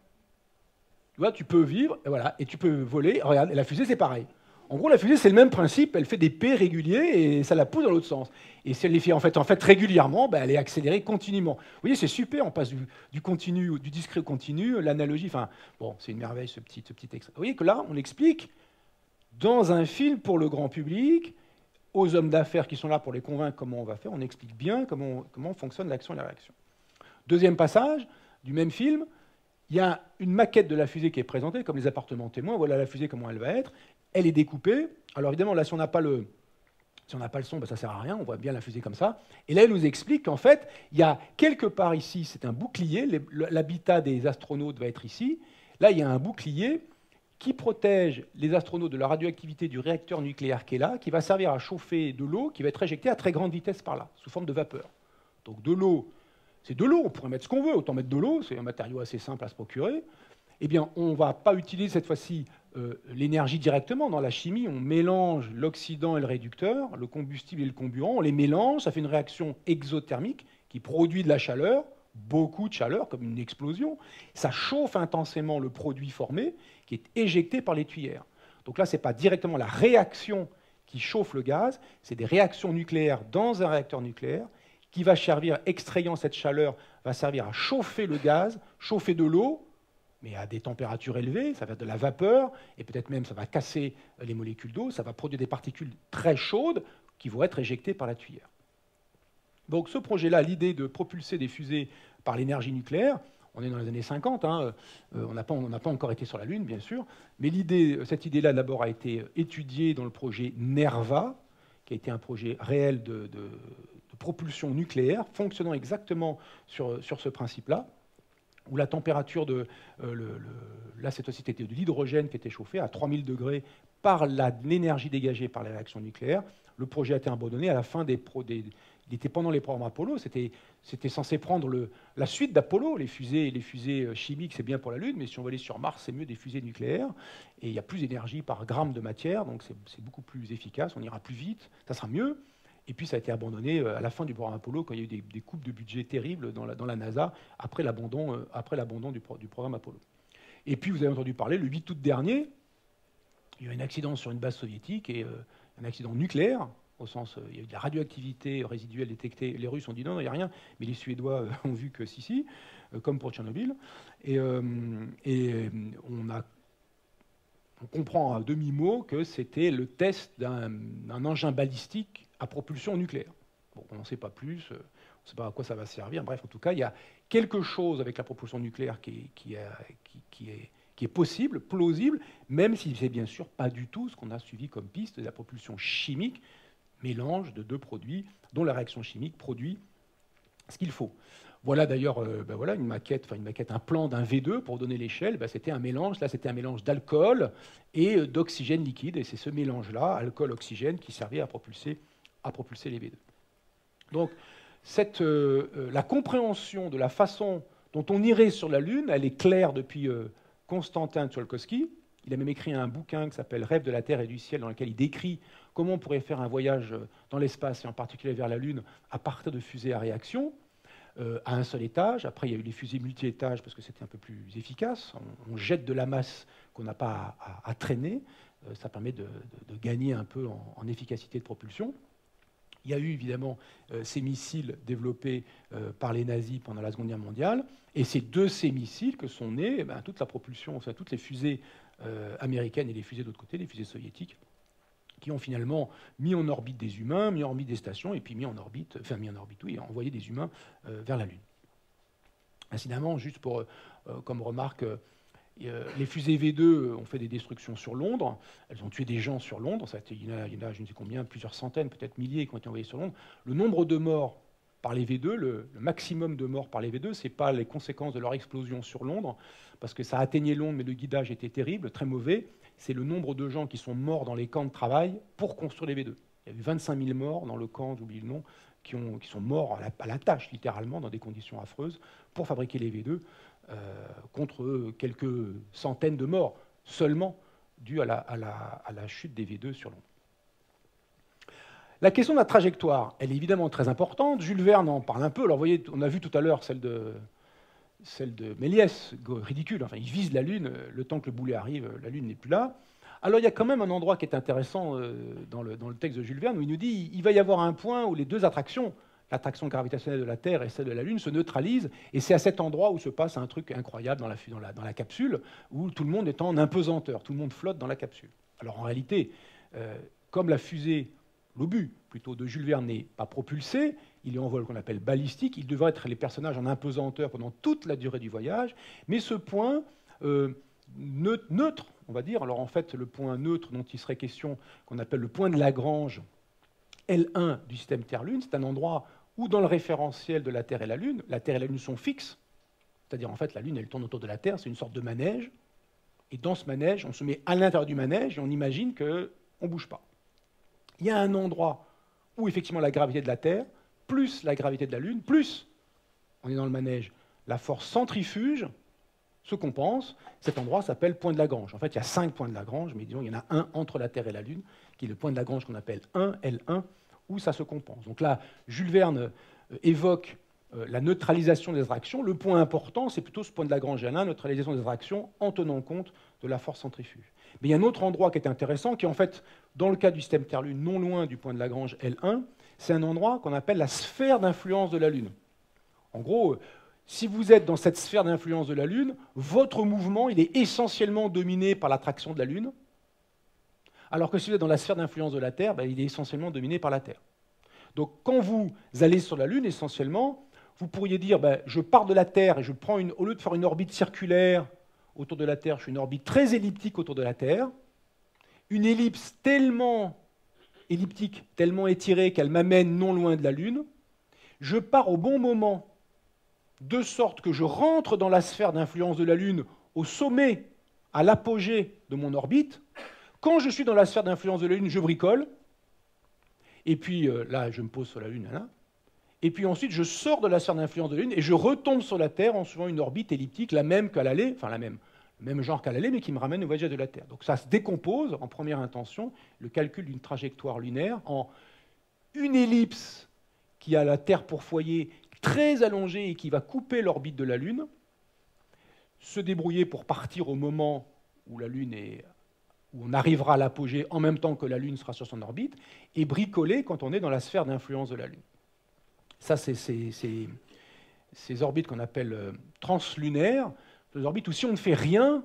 Tu vois, tu peux vivre, et voilà, et tu peux voler. Regarde, et la fusée, c'est pareil. En gros, la fusée, c'est le même principe, elle fait des P réguliers et ça la pousse dans l'autre sens. Et si elle les fait en fait régulièrement, ben, elle est accélérée continuellement. Vous voyez, c'est super, on passe du continu, du discret au continu, l'analogie, enfin, bon, c'est une merveille ce petit extrait. Vous voyez que là, on explique, dans un film pour le grand public, aux hommes d'affaires qui sont là pour les convaincre comment on va faire, on explique bien comment fonctionne l'action et la réaction. Deuxième passage du même film, il y a une maquette de la fusée qui est présentée, comme les appartements témoins, voilà la fusée, comment elle va être. Elle est découpée. Alors évidemment, là, si on n'a pas le son, ben, ça ne sert à rien, on voit bien la fusée comme ça. Et là, elle nous explique qu'en fait, il y a quelque part ici, c'est un bouclier, l'habitat des astronautes va être ici. Là, il y a un bouclier qui protège les astronautes de la radioactivité du réacteur nucléaire qui est là, qui va servir à chauffer de l'eau qui va être éjectée à très grande vitesse par là, sous forme de vapeur. Donc de l'eau, c'est de l'eau, on pourrait mettre ce qu'on veut, autant mettre de l'eau, c'est un matériau assez simple à se procurer. Eh bien, on ne va pas utiliser cette fois-ci l'énergie directement. Dans la chimie, on mélange l'oxydant et le réducteur, le combustible et le comburant, on les mélange, ça fait une réaction exothermique qui produit de la chaleur, beaucoup de chaleur, comme une explosion. Ça chauffe intensément le produit formé, qui est éjecté par les tuyères. Donc là, ce n'est pas directement la réaction qui chauffe le gaz, c'est des réactions nucléaires dans un réacteur nucléaire qui va servir, extrayant cette chaleur, va servir à chauffer le gaz, chauffer de l'eau, mais à des températures élevées, ça va être de la vapeur, et peut-être même ça va casser les molécules d'eau, ça va produire des particules très chaudes qui vont être éjectées par la tuyère. Donc ce projet-là, l'idée de propulser des fusées par l'énergie nucléaire, on est dans les années 50, hein, on n'a pas encore été sur la Lune, bien sûr, mais cette idée-là d'abord a été étudiée dans le projet NERVA, qui a été un projet réel de propulsion nucléaire, fonctionnant exactement sur ce principe-là, où la température là, cette fois-ci, c'était de l'hydrogène qui était chauffé à 3000 degrés par l'énergie dégagée par les réactions nucléaires. Le projet a été abandonné à la fin il était pendant les programmes Apollo. C'était censé prendre la suite d'Apollo. Les fusées chimiques, c'est bien pour la Lune, mais si on veut aller sur Mars, c'est mieux des fusées nucléaires. Et il y a plus d'énergie par gramme de matière, donc c'est beaucoup plus efficace, on ira plus vite, ça sera mieux. Et puis ça a été abandonné à la fin du programme Apollo, quand il y a eu des coupes de budget terribles dans la NASA, après l'abandon du programme Apollo. Et puis vous avez entendu parler, le 8 août dernier, il y a eu un accident sur une base soviétique, et un accident nucléaire, au sens, il y a eu de la radioactivité résiduelle détectée. Les Russes ont dit non, il n'y a rien, mais les Suédois ont vu que si, comme pour Tchernobyl. Et on comprend à demi-mot que c'était le test d'un engin balistique à propulsion nucléaire. Bon, on n'en sait pas plus, on ne sait pas à quoi ça va servir. Bref, en tout cas, il y a quelque chose avec la propulsion nucléaire qui est possible, plausible, même si c'est bien sûr pas du tout ce qu'on a suivi comme piste de la propulsion chimique, mélange de deux produits dont la réaction chimique produit ce qu'il faut. Voilà d'ailleurs voilà une maquette, un plan d'un V2 pour donner l'échelle. C'était un mélange, là c'était un mélange d'alcool et d'oxygène liquide, et c'est ce mélange-là, alcool-oxygène, qui servait à propulser les V2. Donc la compréhension de la façon dont on irait sur la Lune, elle est claire depuis Konstantin Tsiolkovsky. Il a même écrit un bouquin qui s'appelle « Rêve de la Terre et du ciel », dans lequel il décrit comment on pourrait faire un voyage dans l'espace, et en particulier vers la Lune, à partir de fusées à réaction, à un seul étage. Après, il y a eu les fusées multi-étages parce que c'était un peu plus efficace. On jette de la masse qu'on n'a pas à traîner. Ça permet de gagner un peu en efficacité de propulsion. Il y a eu évidemment ces missiles développés par les nazis pendant la Seconde Guerre mondiale. Et c'est de ces missiles que sont nées toute la propulsion, enfin, toutes les fusées américaines et les fusées de l'autre côté, les fusées soviétiques, qui ont finalement mis en orbite des humains, mis en orbite des stations, et puis envoyé des humains vers la Lune. Incidemment, juste comme remarque, les fusées V2 ont fait des destructions sur Londres, elles ont tué des gens sur Londres, il y en a je ne sais combien, plusieurs centaines, peut-être milliers qui ont été envoyés sur Londres. Le nombre de morts par les V2, le maximum de morts par les V2, ce n'est pas les conséquences de leur explosion sur Londres, parce que ça atteignait Londres, mais le guidage était terrible, très mauvais. C'est le nombre de gens qui sont morts dans les camps de travail pour construire les V2. Il y a eu 25 000 morts dans le camp, j'oublie le nom, qui sont morts à la tâche, littéralement, dans des conditions affreuses, pour fabriquer les V2, contre quelques centaines de morts seulement dues à la chute des V2 sur Londres. La question de la trajectoire, elle est évidemment très importante. Jules Verne en parle un peu. Alors, vous voyez, on a vu tout à l'heure celle de Méliès, ridicule. Enfin, il vise la Lune, le temps que le boulet arrive, la Lune n'est plus là. Alors, il y a quand même un endroit qui est intéressant dans le texte de Jules Verne, où il nous dit qu'il va y avoir un point où les deux attractions, l'attraction gravitationnelle de la Terre et celle de la Lune, se neutralisent, et c'est à cet endroit où se passe un truc incroyable dans la capsule, où tout le monde est en apesanteur, tout le monde flotte dans la capsule. Alors, en réalité, comme la fusée, l'obus plutôt de Jules Verne n'est pas propulsé, il est en vol qu'on appelle balistique, il devrait être les personnages en apesanteur pendant toute la durée du voyage, mais ce point neutre, on va dire, alors en fait le point neutre dont il serait question, qu'on appelle le point de Lagrange, L1 du système Terre-Lune, c'est un endroit où dans le référentiel de la Terre et la Lune sont fixes, c'est-à-dire en fait la Lune elle tourne autour de la Terre, c'est une sorte de manège, et dans ce manège, on se met à l'intérieur du manège et on imagine qu'on ne bouge pas. Il y a un endroit où effectivement la gravité de la Terre, plus la gravité de la Lune, plus, on est dans le manège, la force centrifuge se compense. Cet endroit s'appelle point de Lagrange. En fait, il y a 5 points de Lagrange, mais disons il y en a un entre la Terre et la Lune, qui est le point de Lagrange qu'on appelle 1, L1, où ça se compense. Donc là, Jules Verne évoque la neutralisation des attractions. Le point important, c'est plutôt ce point de Lagrange L1, neutralisation des attractions, en tenant compte de la force centrifuge. Mais il y a un autre endroit qui est intéressant, qui est en fait, dans le cas du système Terre-Lune, non loin du point de Lagrange L1, c'est un endroit qu'on appelle la sphère d'influence de la Lune. En gros, si vous êtes dans cette sphère d'influence de la Lune, votre mouvement il est essentiellement dominé par l'attraction de la Lune, alors que si vous êtes dans la sphère d'influence de la Terre, il est essentiellement dominé par la Terre. Donc quand vous allez sur la Lune, essentiellement, vous pourriez dire, je pars de la Terre et je prends au lieu de faire une orbite circulaire autour de la Terre, je fais une orbite très elliptique autour de la Terre, une ellipse tellement elliptique, tellement étirée qu'elle m'amène non loin de la Lune, je pars au bon moment, de sorte que je rentre dans la sphère d'influence de la Lune au sommet, à l'apogée de mon orbite. Quand je suis dans la sphère d'influence de la Lune, je bricole, et puis là, je me pose sur la Lune, là. Et puis ensuite, je sors de la sphère d'influence de la Lune et je retombe sur la Terre en suivant une orbite elliptique, la même qu'à l'aller, enfin le même genre qu'à l'aller, mais qui me ramène au voyage de la Terre. Donc ça se décompose en première intention, le calcul d'une trajectoire lunaire, en une ellipse qui a la Terre pour foyer très allongée et qui va couper l'orbite de la Lune, se débrouiller pour partir au moment où la Lune est, où on arrivera à l'apogée en même temps que la Lune sera sur son orbite, et bricoler quand on est dans la sphère d'influence de la Lune. Ça, c'est ces orbites qu'on appelle translunaires, des orbites où si on ne fait rien,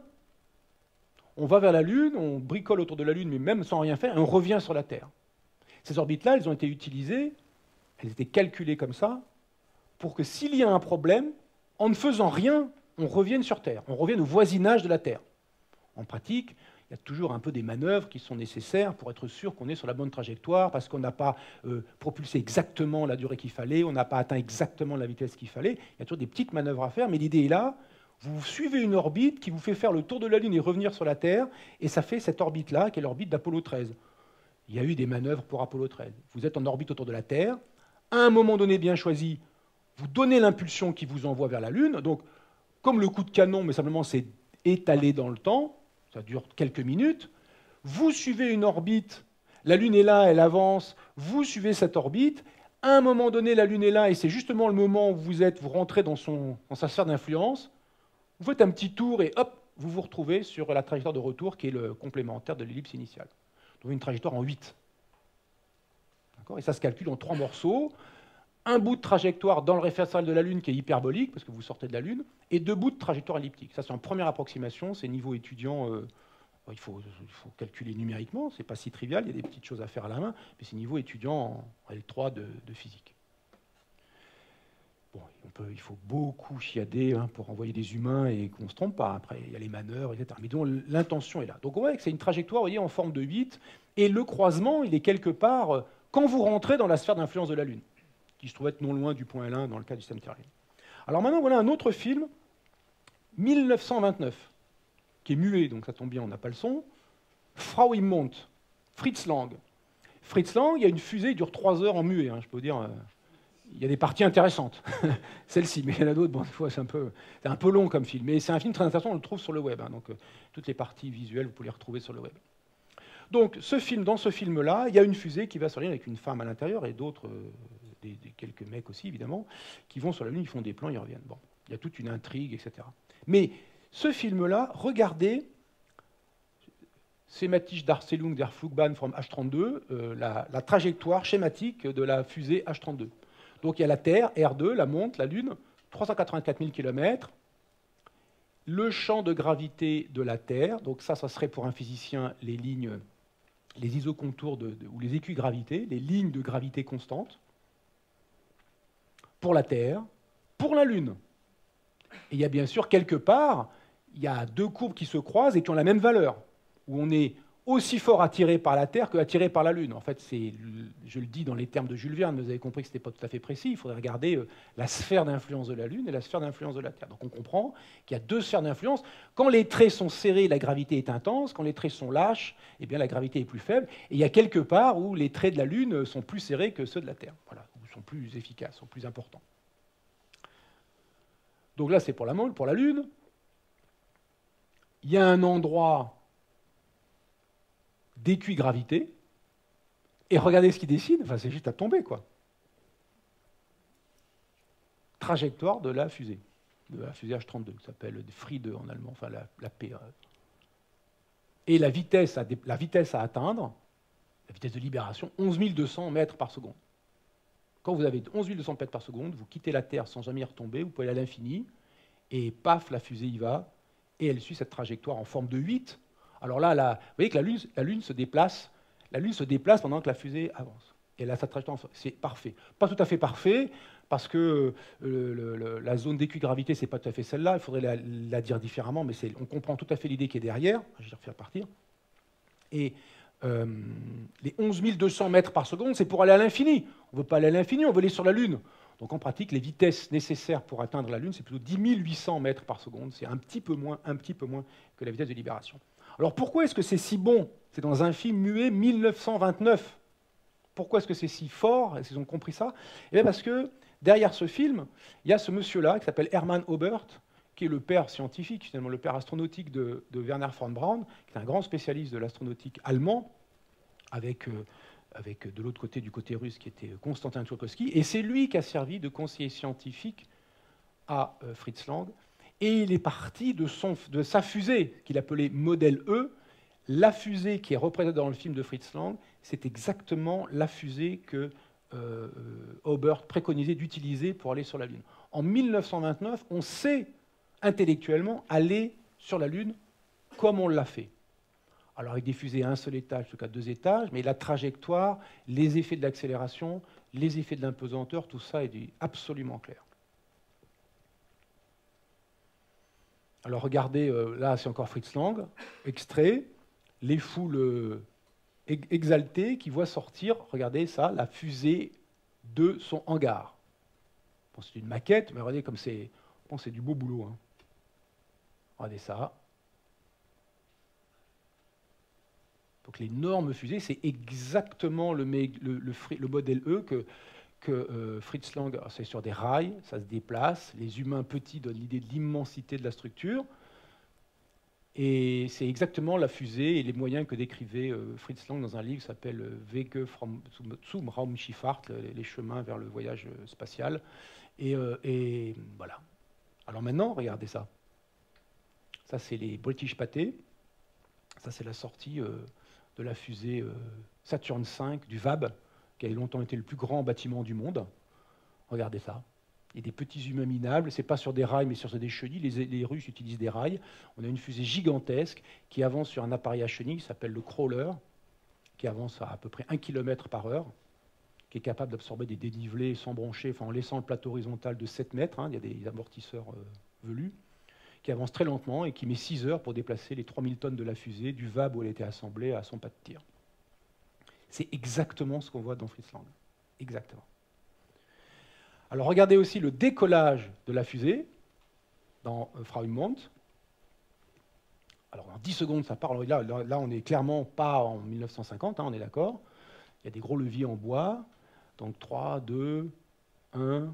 on va vers la Lune, on bricole autour de la Lune, mais même sans rien faire, et on revient sur la Terre. Ces orbites-là, elles ont été utilisées, elles étaient calculées comme ça, pour que s'il y a un problème, en ne faisant rien, on revienne sur Terre, on revienne au voisinage de la Terre. En pratique, il il y a toujours un peu des manœuvres qui sont nécessaires pour être sûr qu'on est sur la bonne trajectoire, parce qu'on n'a pas propulsé exactement la durée qu'il fallait, on n'a pas atteint exactement la vitesse qu'il fallait. Il y a toujours des petites manœuvres à faire, mais l'idée est là. Vous suivez une orbite qui vous fait faire le tour de la Lune et revenir sur la Terre, et ça fait cette orbite-là, qui est l'orbite d'Apollo 13. Il y a eu des manœuvres pour Apollo 13. Vous êtes en orbite autour de la Terre, à un moment donné bien choisi, vous donnez l'impulsion qui vous envoie vers la Lune. Donc, comme le coup de canon, mais simplement c'est étalé dans le temps, ça dure quelques minutes. Vous suivez une orbite, la Lune est là, elle avance, vous suivez cette orbite. À un moment donné, la Lune est là, et c'est justement le moment où vous rentrez dans sa sphère d'influence. Vous faites un petit tour, et hop, vous vous retrouvez sur la trajectoire de retour, qui est le complémentaire de l'ellipse initiale. Donc une trajectoire en 8. Et ça se calcule en 3 morceaux. Un bout de trajectoire dans le référentiel de la Lune qui est hyperbolique, parce que vous sortez de la Lune, et 2 bouts de trajectoire elliptique. Ça, c'est en première approximation, c'est niveau étudiant, il faut calculer numériquement, c'est pas si trivial, il y a des petites choses à faire à la main, mais c'est niveau étudiant en L3 de physique. Bon, il faut beaucoup chiader pour envoyer des humains et qu'on ne se trompe pas. Après, il y a les manœuvres, etc. Mais donc, l'intention est là. Donc on voit que c'est une trajectoire, vous voyez, en forme de 8, et le croisement, il est quelque part quand vous rentrez dans la sphère d'influence de la Lune, qui se trouve être non loin du point L1 dans le cas du système terrien. Alors maintenant, voilà un autre film, 1929, qui est muet, donc ça tombe bien, on n'a pas le son. Frau im Mond, Fritz Lang. Fritz Lang, il y a une fusée, il dure 3 heures en muet, je peux vous dire. Il y a des parties intéressantes, celle-ci, mais il y en a d'autres, bon, des fois c'est un peu long comme film. Mais c'est un film très intéressant, on le trouve sur le web. Donc toutes les parties visuelles, vous pouvez les retrouver sur le web. Donc dans ce film-là, il y a une fusée qui va sur la Lune avec une femme à l'intérieur et d'autres, quelques mecs aussi évidemment, qui vont sur la Lune, ils font des plans, ils reviennent. Bon, il y a toute une intrigue, etc. Mais ce film-là, regardez, Schematische Darstellung der Flugbahn from H32, la trajectoire schématique de la fusée H32. Donc il y a la Terre, R2, la monte, la Lune, 384 000 km. Le champ de gravité de la Terre, donc ça serait pour un physicien les lignes, les isocontours ou les équigravités, les lignes de gravité constante, pour la Terre, pour la Lune. Et il y a bien sûr, quelque part, il y a 2 courbes qui se croisent et qui ont la même valeur, où on est aussi fort attiré par la Terre qu'attiré par la Lune. En fait, je le dis dans les termes de Jules Verne, mais vous avez compris que ce n'était pas tout à fait précis. Il faudrait regarder la sphère d'influence de la Lune et la sphère d'influence de la Terre. Donc on comprend qu'il y a 2 sphères d'influence. Quand les traits sont serrés, la gravité est intense. Quand les traits sont lâches, eh bien, la gravité est plus faible. Et il y a quelque part où les traits de la Lune sont plus serrés que ceux de la Terre. Voilà, ou sont plus efficaces, sont plus importants. Donc là, c'est pour la Lune. Il y a un endroit d'équigravité, et regardez ce qui décide, enfin c'est juste à tomber, quoi. Trajectoire de la fusée H32, qui s'appelle Friede en allemand, enfin la P. Et la vitesse à atteindre, la vitesse de libération, 11 200 mètres par seconde. Quand vous avez 11 200 mètres par seconde, vous quittez la Terre sans jamais y retomber, vous pouvez aller à l'infini, et paf, la fusée y va, et elle suit cette trajectoire en forme de 8. Alors là, vous voyez que la Lune se déplace pendant que la fusée avance. Et là, sa trajectoire, c'est parfait. Pas tout à fait parfait, parce que la zone d'équigravité, ce n'est pas tout à fait celle-là. Il faudrait la dire différemment, mais on comprend tout à fait l'idée qui est derrière. Je vais la refaire partir. Et les 11 200 mètres par seconde, c'est pour aller à l'infini. On ne veut pas aller à l'infini, on veut aller sur la Lune. Donc en pratique, les vitesses nécessaires pour atteindre la Lune, c'est plutôt 10 800 mètres par seconde. C'est un petit peu moins que la vitesse de libération. Alors pourquoi est-ce que c'est si bon? C'est dans un film muet 1929. Pourquoi est-ce que c'est si fort? Est-ce qu'ils ont compris ça? Eh bien parce que derrière ce film, il y a ce monsieur-là qui s'appelle Hermann Oberth, qui est le père scientifique, finalement le père astronautique de Wernher von Braun, qui est un grand spécialiste de l'astronautique allemand, avec de l'autre côté, du côté russe, qui était Konstantin Tsiolkovsky. Et c'est lui qui a servi de conseiller scientifique à Fritz Lang. Et il est parti de sa fusée, qu'il appelait Modèle E. La fusée qui est représentée dans le film de Fritz Lang, c'est exactement la fusée que Oberth préconisait d'utiliser pour aller sur la Lune. En 1929, on sait intellectuellement aller sur la Lune comme on l'a fait. Alors avec des fusées à un seul étage, en tout cas 2 étages, mais la trajectoire, les effets de l'accélération, les effets de l'impesanteur, tout ça est absolument clair. Alors regardez, là c'est encore Fritz Lang, extrait. les foules exaltées qui voient sortir, regardez ça, la fusée de son hangar. Bon, c'est une maquette, mais regardez comme c'est, bon, c'est du beau boulot. Hein. Regardez ça. Donc l'énorme fusée, c'est exactement le modèle E que Fritz Lang, c'est sur des rails, ça se déplace, les humains petits donnent l'idée de l'immensité de la structure, et c'est exactement la fusée et les moyens que décrivait Fritz Lang dans un livre qui s'appelle Wege zum Raumschifffahrt, les chemins vers le voyage spatial, et voilà. Alors maintenant, regardez ça. Ça, c'est les British Pathé, ça c'est la sortie de la fusée Saturn V du VAB, qui a longtemps été le plus grand bâtiment du monde. Regardez ça. Il y a des petits humains minables, ce n'est pas sur des rails, mais sur des chenilles. Les Russes utilisent des rails. On a une fusée gigantesque qui avance sur un appareil à chenilles qui s'appelle le crawler, qui avance à peu près 1 km par heure, qui est capable d'absorber des dénivelés sans broncher, enfin, en laissant le plateau horizontal de 7 mètres. Hein, il y a des amortisseurs velus, qui avance très lentement et qui met 6 heures pour déplacer les 3000 tonnes de la fusée du VAB où elle était assemblée à son pas de tir. C'est exactement ce qu'on voit dans Fritz Lang. Exactement. Alors regardez aussi le décollage de la fusée dans Frauenmond. Alors en 10 secondes, ça part. Là, on n'est clairement pas en 1950, hein, on est d'accord. Il y a des gros leviers en bois. Donc 3, 2, 1,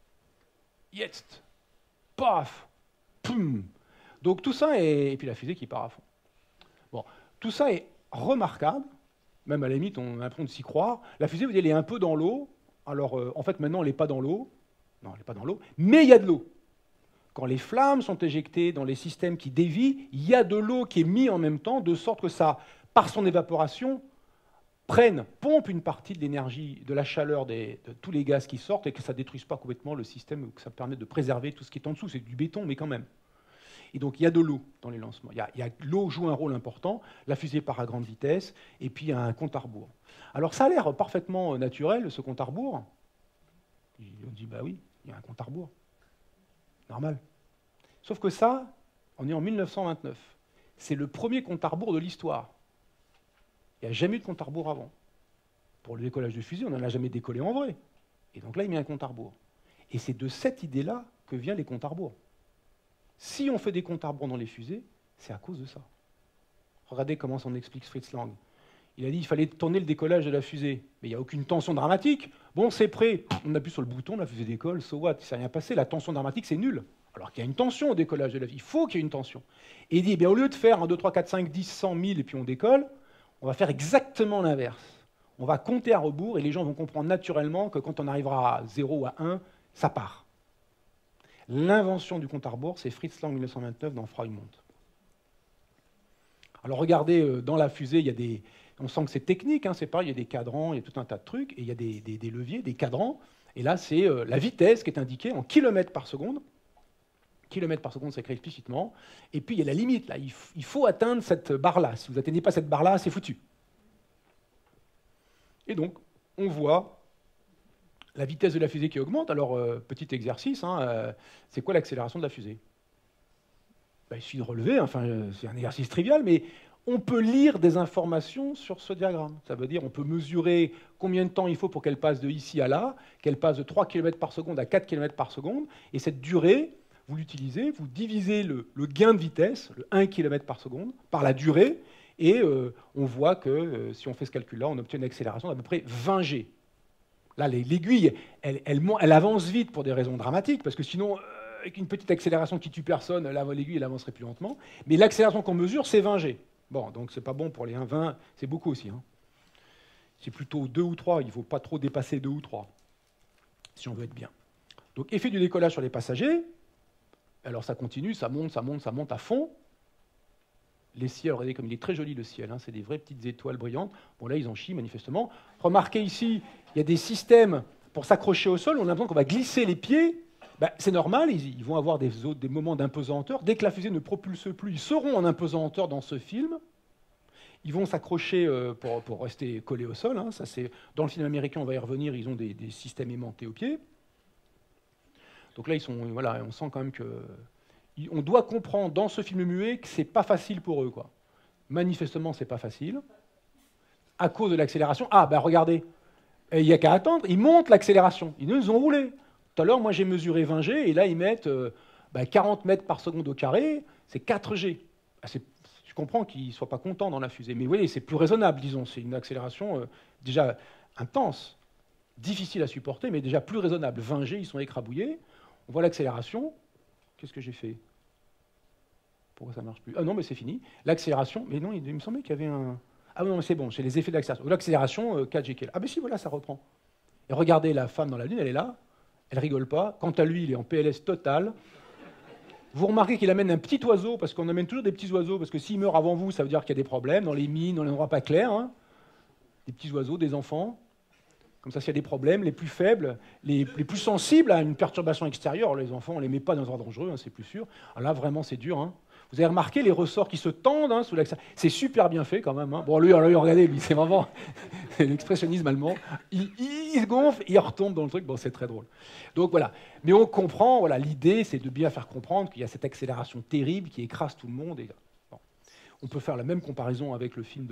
jetzt, paf, poum. Donc tout ça est... Et puis la fusée qui part à fond. Bon, tout ça est remarquable. Même à la limite, on a l'impression de s'y croire. La fusée, vous voyez, elle est un peu dans l'eau. Alors, en fait, maintenant, elle n'est pas dans l'eau. Non, elle n'est pas dans l'eau. Mais il y a de l'eau. Quand les flammes sont éjectées dans les systèmes qui dévient, il y a de l'eau qui est mise en même temps, de sorte que ça, par son évaporation, pompe une partie de l'énergie, de la chaleur de tous les gaz qui sortent et que ça ne détruise pas complètement le système, que ça permet de préserver tout ce qui est en dessous. C'est du béton, mais quand même. Et donc, il y a de l'eau dans les lancements. L'eau joue un rôle important, la fusée part à grande vitesse, et puis il y a un compte à rebours. Alors, ça a l'air parfaitement naturel, ce compte à rebours. On dit, bah oui, il y a un compte à rebours. Normal. Sauf que ça, on est en 1929. C'est le premier compte à rebours de l'histoire. Il n'y a jamais eu de compte à rebours avant. Pour le décollage de fusée, on n'en a jamais décollé en vrai. Et donc là, il met un compte à rebours. Et c'est de cette idée-là que viennent les comptes à rebours. Si on fait des comptes à rebours dans les fusées, c'est à cause de ça. Regardez comment s'en explique Fritz Lang. Il a dit qu'il fallait tourner le décollage de la fusée. Mais il n'y a aucune tension dramatique. Bon, c'est prêt. On appuie sur le bouton, la fusée décolle, so what, il ne s'est rien passé. La tension dramatique, c'est nul. Alors qu'il y a une tension au décollage de la fusée. Il faut qu'il y ait une tension. Et il dit, bien, au lieu de faire 1, 2, 3, 4, 5, 10, 100, 1000 et puis on décolle, on va faire exactement l'inverse. On va compter à rebours et les gens vont comprendre naturellement que quand on arrivera à 0 ou à 1, ça part. L'invention du compte à rebours, c'est Fritz Lang 1929 dans Frauenmond. Alors regardez, dans la fusée, il y a des... On sent que c'est technique, hein, c'est pareil, il y a des cadrans, il y a tout un tas de trucs, et il y a des leviers, des cadrans, et là c'est la vitesse qui est indiquée en kilomètres par seconde. Kilomètres par seconde, c'est écrit explicitement. Et puis il y a la limite, là, il faut atteindre cette barre-là. Si vous n'atteignez pas cette barre-là, c'est foutu. Et donc, on voit la vitesse de la fusée qui augmente. Alors, petit exercice, hein, c'est quoi l'accélération de la fusée? Ben, il suffit de relever, enfin, c'est un exercice trivial, mais on peut lire des informations sur ce diagramme. Ça veut dire on peut mesurer combien de temps il faut pour qu'elle passe de ici à là, qu'elle passe de 3 km par seconde à 4 km par seconde, et cette durée, vous l'utilisez, vous divisez le gain de vitesse, le 1 km par seconde, par la durée, et on voit que si on fait ce calcul-là, on obtient une accélération d'à peu près 20 G. Là, l'aiguille, elle avance vite pour des raisons dramatiques, parce que sinon, avec une petite accélération qui tue personne, l'aiguille, elle avancerait plus lentement. Mais l'accélération qu'on mesure, c'est 20 G. Bon, donc c'est pas bon pour les 1, 20, c'est beaucoup aussi. Hein. C'est plutôt 2 ou 3, il ne faut pas trop dépasser 2 ou 3, si on veut être bien. Donc, effet du décollage sur les passagers. Alors ça continue, ça monte, ça monte, ça monte à fond. Les ciels, regardez comme il est très joli le ciel, hein, c'est des vraies petites étoiles brillantes. Bon là, ils en chient manifestement. Remarquez ici, il y a des systèmes pour s'accrocher au sol, on a l'impression qu'on va glisser les pieds. Ben, c'est normal, ils vont avoir des moments d'impesanteur. Dès que la fusée ne propulse plus, ils seront en impesanteur dans ce film. Ils vont s'accrocher pour rester collés au sol. Hein. Ça, dans le film américain, on va y revenir, ils ont des systèmes aimantés aux pieds. Donc là, voilà, on sent quand même que... On doit comprendre dans ce film muet que c'est pas facile pour eux, quoi. Manifestement, ce n'est pas facile. À cause de l'accélération. Ah, ben regardez, il n'y a qu'à attendre. Ils montent l'accélération. Ils nous ont roulé. Tout à l'heure, moi, j'ai mesuré 20 G, et là, ils mettent 40 mètres par seconde au carré. C'est 4 G. Ah, je comprends qu'ils ne soient pas contents dans la fusée. Mais vous voyez, c'est plus raisonnable, disons. C'est une accélération déjà intense, difficile à supporter, mais déjà plus raisonnable. 20 G, ils sont écrabouillés. On voit l'accélération. Qu'est-ce que j'ai fait? Pourquoi ça ne marche plus? Ah non, mais c'est fini. L'accélération, mais non, il me semblait qu'il y avait un... Ah non, c'est bon, c'est les effets de l'accélération. L'accélération, 4G. Ah ben si, voilà, ça reprend. Et regardez, la femme dans la Lune, elle est là, elle rigole pas. Quant à lui, il est en PLS total. Vous remarquez qu'il amène un petit oiseau, parce qu'on amène toujours des petits oiseaux, parce que s'il meurt avant vous, ça veut dire qu'il y a des problèmes, dans les mines, dans les endroits pas clairs. Hein. Des petits oiseaux, des enfants. Comme ça, s'il y a des problèmes, les plus faibles, les plus sensibles à une perturbation extérieure, les enfants, on ne les met pas dans un endroit dangereux, hein, c'est plus sûr. Alors là, vraiment, c'est dur. Hein. Vous avez remarqué les ressorts qui se tendent hein, sous l'accélération. C'est super bien fait quand même. Hein. Bon, lui, regardez, lui, c'est vraiment l'expressionnisme allemand. Il se gonfle, il retombe dans le truc. Bon, c'est très drôle. Donc voilà. Mais on comprend, voilà, l'idée, c'est de bien faire comprendre qu'il y a cette accélération terrible qui écrase tout le monde. Et, bon. On peut faire la même comparaison avec le film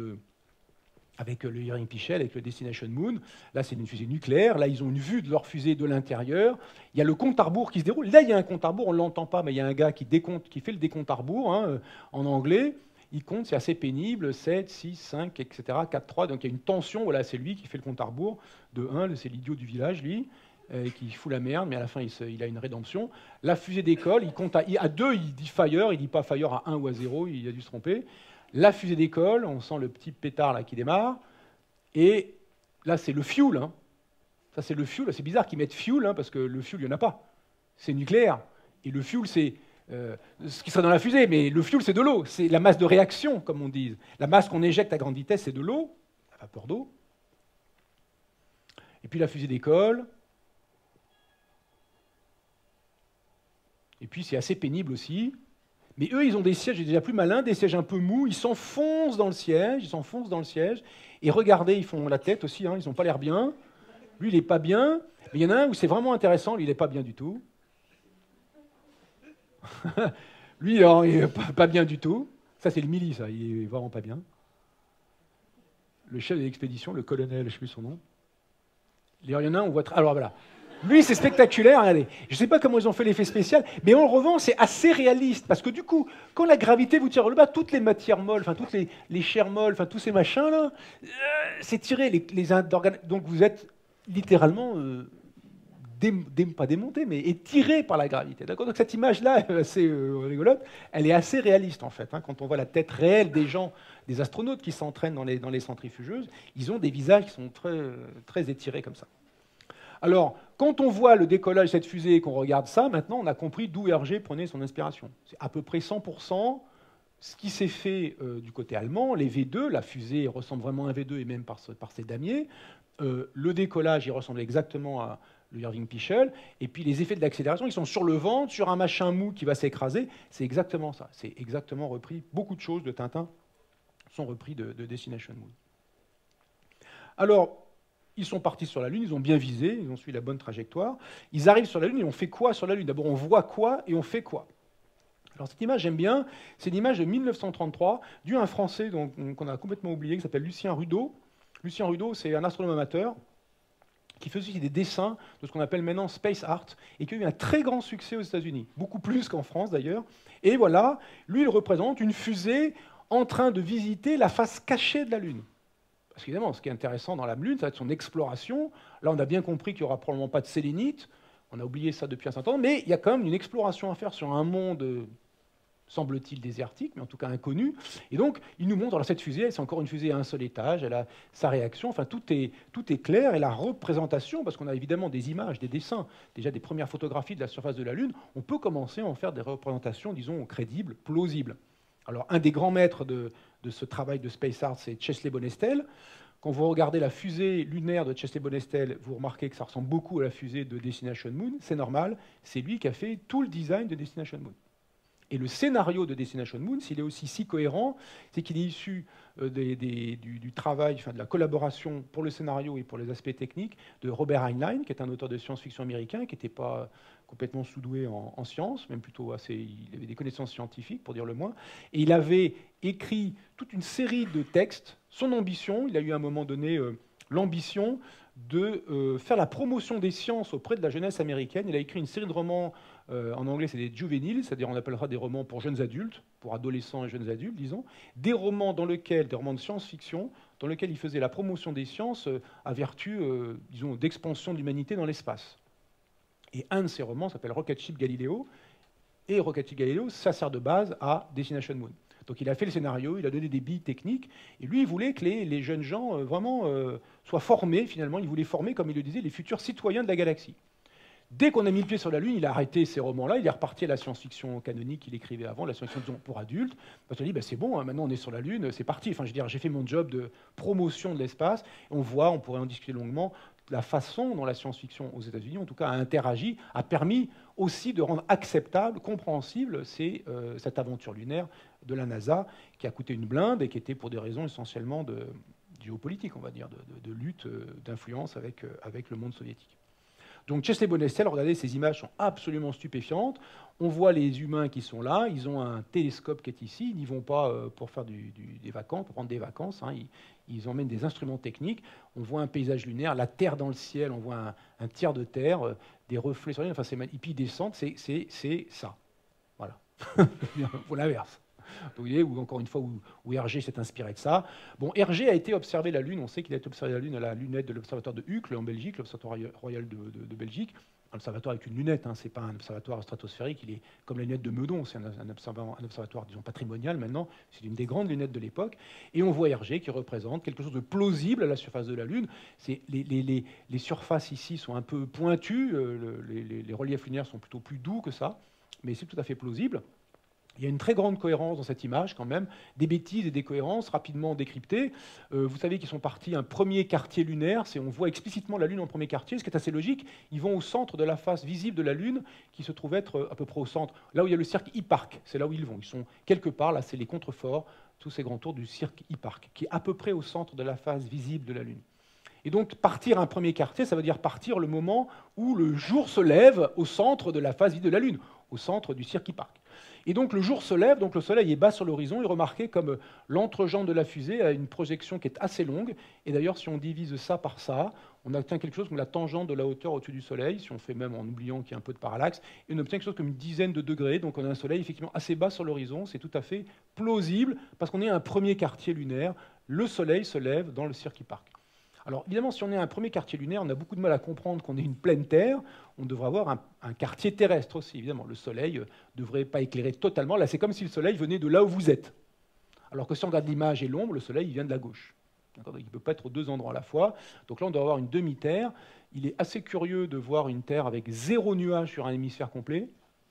avec le Irving Pichel, avec le Destination Moon. Là, c'est une fusée nucléaire. Là, ils ont une vue de leur fusée de l'intérieur. Il y a le compte à rebours qui se déroule. Là, il y a un compte à rebours, on ne l'entend pas, mais il y a un gars qui fait le décompte à rebours hein, en anglais. Il compte, c'est assez pénible, 7, 6, 5, etc., 4, 3. Donc il y a une tension. Voilà, c'est lui qui fait le compte à rebours de 1. C'est l'idiot du village, lui, qui fout la merde, mais à la fin, il a une rédemption. La fusée décolle. Il compte à 2, il dit fire. Il ne dit pas fire à 1 ou à 0. Il a dû se tromper. La fusée décolle, on sent le petit pétard là qui démarre, et là c'est le fuel. Hein. Ça c'est le fuel, c'est bizarre qu'ils mettent fuel, hein, parce que le fuel il n'y en a pas. C'est nucléaire. Et le fuel c'est ce qui serait dans la fusée, mais le fuel c'est de l'eau, c'est la masse de réaction comme on dit. La masse qu'on éjecte à grande vitesse c'est de l'eau, la vapeur d'eau. Et puis la fusée décolle. Et puis c'est assez pénible aussi. Mais eux, ils ont des sièges déjà plus malins, des sièges un peu mous, ils s'enfoncent dans le siège, et regardez, ils font la tête aussi, hein, ils n'ont pas l'air bien. Lui, il n'est pas bien, mais il y en a un où c'est vraiment intéressant, lui, il n'est pas bien du tout. Lui, alors, il n'est pas bien du tout. Ça, c'est le mili, ça, il n'est vraiment pas bien. Le chef de l'expédition, le colonel, je ne sais plus son nom. Il y en a un, on voit... Alors voilà. Lui, c'est spectaculaire, regardez. Je ne sais pas comment ils ont fait l'effet spécial, mais en revanche, c'est assez réaliste. Parce que du coup, quand la gravité vous tire vers le bas, toutes les matières molles, enfin toutes les chairs molles, enfin tous ces machins-là, c'est tiré. Donc vous êtes littéralement, pas démonté, mais étiré par la gravité. D'accord. Donc cette image-là, assez rigolote, elle est assez réaliste en fait. Hein. Quand on voit la tête réelle des gens, des astronautes qui s'entraînent dans les centrifugeuses, ils ont des visages qui sont très, très étirés comme ça. Alors, quand on voit le décollage de cette fusée et qu'on regarde ça, maintenant, on a compris d'où Hergé prenait son inspiration. C'est à peu près 100% ce qui s'est fait du côté allemand. Les V2, la fusée ressemble vraiment à un V2 et même par ses damiers. Le décollage, il ressemble exactement à le Irving Pichel. Et puis les effets de l'accélération, ils sont sur le ventre, sur un machin mou qui va s'écraser. C'est exactement ça. C'est exactement repris. Beaucoup de choses de Tintin sont repris de Destination Moon. Alors, ils sont partis sur la Lune, ils ont bien visé, ils ont suivi la bonne trajectoire. Ils arrivent sur la Lune et on fait quoi sur la Lune? D'abord, on voit quoi et on fait quoi? Alors cette image, j'aime bien, c'est une image de 1933, due à un Français qu'on a complètement oublié, qui s'appelle Lucien Rudeau. Lucien Rudeau, c'est un astronome amateur qui faisait aussi des dessins de ce qu'on appelle maintenant space art, et qui a eu un très grand succès aux États-Unis, beaucoup plus qu'en France d'ailleurs. Et voilà, lui, il représente une fusée en train de visiter la face cachée de la Lune. Parce qu'évidemment, ce qui est intéressant dans la Lune, ça va être son exploration. Là, on a bien compris qu'il n'y aura probablement pas de sélénite. On a oublié ça depuis un certain temps. Mais il y a quand même une exploration à faire sur un monde, semble-t-il, désertique, mais en tout cas inconnu. Et donc, il nous montre, alors cette fusée, c'est encore une fusée à un seul étage, elle a sa réaction, enfin, tout est clair. Et la représentation, parce qu'on a évidemment des images, des dessins, déjà des premières photographies de la surface de la Lune, on peut commencer à en faire des représentations, disons, crédibles, plausibles. Alors, un des grands maîtres de ce travail de space art, c'est Chesley Bonestell. Quand vous regardez la fusée lunaire de Chesley Bonestell, vous remarquez que ça ressemble beaucoup à la fusée de Destination Moon. C'est normal, c'est lui qui a fait tout le design de Destination Moon. Et le scénario de Destination Moon, s'il est aussi si cohérent, c'est qu'il est issu du travail, enfin de la collaboration pour le scénario et pour les aspects techniques de Robert Heinlein, qui est un auteur de science-fiction américain, qui n'était pas complètement sous-doué en sciences, même plutôt assez, il avait des connaissances scientifiques, pour dire le moins, et il avait écrit toute une série de textes. Son ambition, il a eu à un moment donné l'ambition de faire la promotion des sciences auprès de la jeunesse américaine. Il a écrit une série de romans, en anglais c'est des juveniles, c'est-à-dire on appellera des romans pour jeunes adultes, pour adolescents et jeunes adultes, disons, des romans de science-fiction, dans lesquels il faisait la promotion des sciences à vertu, disons, d'expansion de l'humanité dans l'espace. Et un de ces romans s'appelle Rocket Ship Galileo, et Rocket Ship Galileo, ça sert de base à Destination Moon. Donc il a fait le scénario, il a donné des billes techniques, et lui, il voulait que les jeunes gens vraiment soient formés, finalement. Il voulait former, comme il le disait, les futurs citoyens de la galaxie. Dès qu'on a mis le pied sur la Lune, il a arrêté ces romans-là, il est reparti à la science-fiction canonique qu'il écrivait avant, la science-fiction pour adultes. Parce qu'il a dit, c'est bon, hein, maintenant on est sur la Lune, c'est parti. Enfin, je veux dire, j'ai fait mon job de promotion de l'espace, et on voit, on pourrait en discuter longuement, la façon dont la science-fiction aux États-Unis, en tout cas, a interagi, a permis aussi de rendre acceptable, compréhensible cette aventure lunaire de la NASA, qui a coûté une blinde et qui était pour des raisons essentiellement de géopolitique, on va dire, de lutte, d'influence avec le monde soviétique. Donc Chesley Bonestell, regardez, ces images sont absolument stupéfiantes. On voit les humains qui sont là, ils ont un télescope qui est ici, ils n'y vont pas pour faire des vacances, pour prendre des vacances, hein. Ils emmènent des instruments techniques. On voit un paysage lunaire, la Terre dans le ciel, on voit un tiers de Terre, des reflets sur la Lune, enfin, et puis ils descendent, c'est ça. Voilà. Pour l'inverse. Vous voyez, ou encore une fois, où Hergé s'est inspiré de ça. Bon, Hergé a été observé la Lune, on sait qu'il a été observé la Lune à la lunette de l'observatoire de Uccle en Belgique, l'observatoire royal de Belgique. Un observatoire avec une lunette, hein, c'est pas un observatoire stratosphérique, il est comme la lunette de Meudon, c'est un observatoire, disons, patrimonial maintenant, c'est une des grandes lunettes de l'époque. Et on voit Hergé qui représente quelque chose de plausible à la surface de la Lune. Les surfaces ici sont un peu pointues, les reliefs lunaires sont plutôt plus doux que ça, mais c'est tout à fait plausible. Il y a une très grande cohérence dans cette image, quand même, des bêtises et des cohérences rapidement décryptées. Vous savez qu'ils sont partis un premier quartier lunaire, on voit explicitement la Lune en premier quartier, ce qui est assez logique. Ils vont au centre de la face visible de la Lune, qui se trouve être à peu près au centre, là où il y a le cirque Hipparque, c'est là où ils vont. Ils sont quelque part, là c'est les contreforts, tous ces grands tours du cirque Hipparque, qui est à peu près au centre de la face visible de la Lune. Et donc partir un premier quartier, ça veut dire partir le moment où le jour se lève au centre de la face visible de la Lune, au centre du cirque Hipparque. Et donc le jour se lève, donc le soleil est bas sur l'horizon, et remarquez comme l'entrejambe de la fusée a une projection qui est assez longue, et d'ailleurs si on divise ça par ça, on obtient quelque chose comme la tangente de la hauteur au-dessus du soleil, si on fait même en oubliant qu'il y a un peu de parallaxe, et on obtient quelque chose comme une dizaine de degrés, donc on a un soleil effectivement assez bas sur l'horizon, c'est tout à fait plausible, parce qu'on est à un premier quartier lunaire, le soleil se lève dans le cirque Hipparque. Alors évidemment, si on est un premier quartier lunaire, on a beaucoup de mal à comprendre qu'on est une pleine Terre. On devrait avoir un quartier terrestre aussi, évidemment. Le Soleil ne devrait pas éclairer totalement. Là, c'est comme si le Soleil venait de là où vous êtes. Alors que si on regarde l'image et l'ombre, le Soleil il vient de la gauche. Donc, il ne peut pas être aux deux endroits à la fois. Donc là, on doit avoir une demi-Terre. Il est assez curieux de voir une Terre avec 0 nuage sur un hémisphère complet.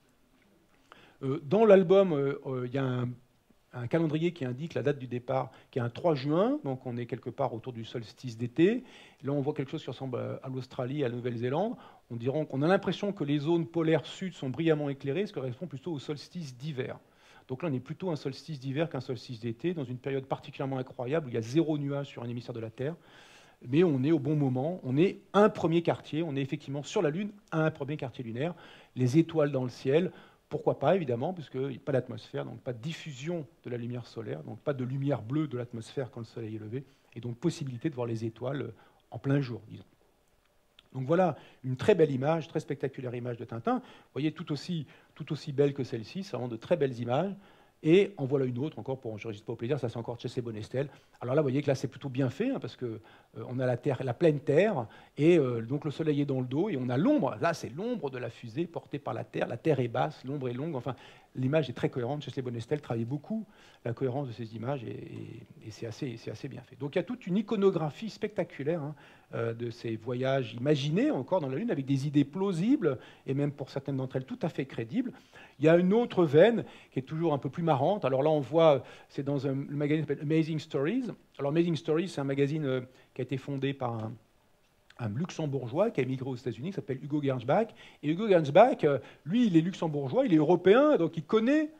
Dans l'album, il y a un calendrier qui indique la date du départ, qui est un 3 juin, donc on est quelque part autour du solstice d'été. Là, on voit quelque chose qui ressemble à l'Australie, à la Nouvelle-Zélande. On a l'impression que les zones polaires sud sont brillamment éclairées, ce qui correspond plutôt au solstice d'hiver. Donc là, on est plutôt un solstice d'hiver qu'un solstice d'été, dans une période particulièrement incroyable, où il y a 0 nuage sur un hémisphère de la Terre. Mais on est au bon moment, on est un premier quartier, on est effectivement sur la Lune, un premier quartier lunaire, les étoiles dans le ciel. Pourquoi pas, évidemment, puisqu'il n'y a pas d'atmosphère, donc pas de diffusion de la lumière solaire, donc pas de lumière bleue de l'atmosphère quand le soleil est levé, et donc possibilité de voir les étoiles en plein jour, disons. Donc voilà une très belle image, très spectaculaire image de Tintin. Vous voyez, tout aussi belle que celle-ci, c'est vraiment de très belles images. Et en voilà une autre, encore, je n'enregistre pas au plaisir, ça c'est encore Chesley Bonestell. Alors là, vous voyez que là c'est plutôt bien fait, hein, parce qu'on a la Terre, la pleine Terre, et donc le soleil est dans le dos, et on a l'ombre. Là, c'est l'ombre de la fusée portée par la Terre est basse, l'ombre est longue, enfin, l'image est très cohérente. Chesley Bonestell travaille beaucoup la cohérence de ces images, et c'est assez bien fait. Donc il y a toute une iconographie spectaculaire, hein, de ces voyages imaginés encore dans la Lune, avec des idées plausibles, et même pour certaines d'entre elles tout à fait crédibles. Il y a une autre veine qui est toujours un peu plus marrante. Alors là, on voit, c'est dans le magazine qui s'appelle Amazing Stories. Alors Amazing Stories, c'est un magazine qui a été fondé par un luxembourgeois qui a émigré aux États-Unis, qui s'appelle Hugo Gernsback. Et Hugo Gernsback, lui, il est luxembourgeois, il est européen, donc il connaît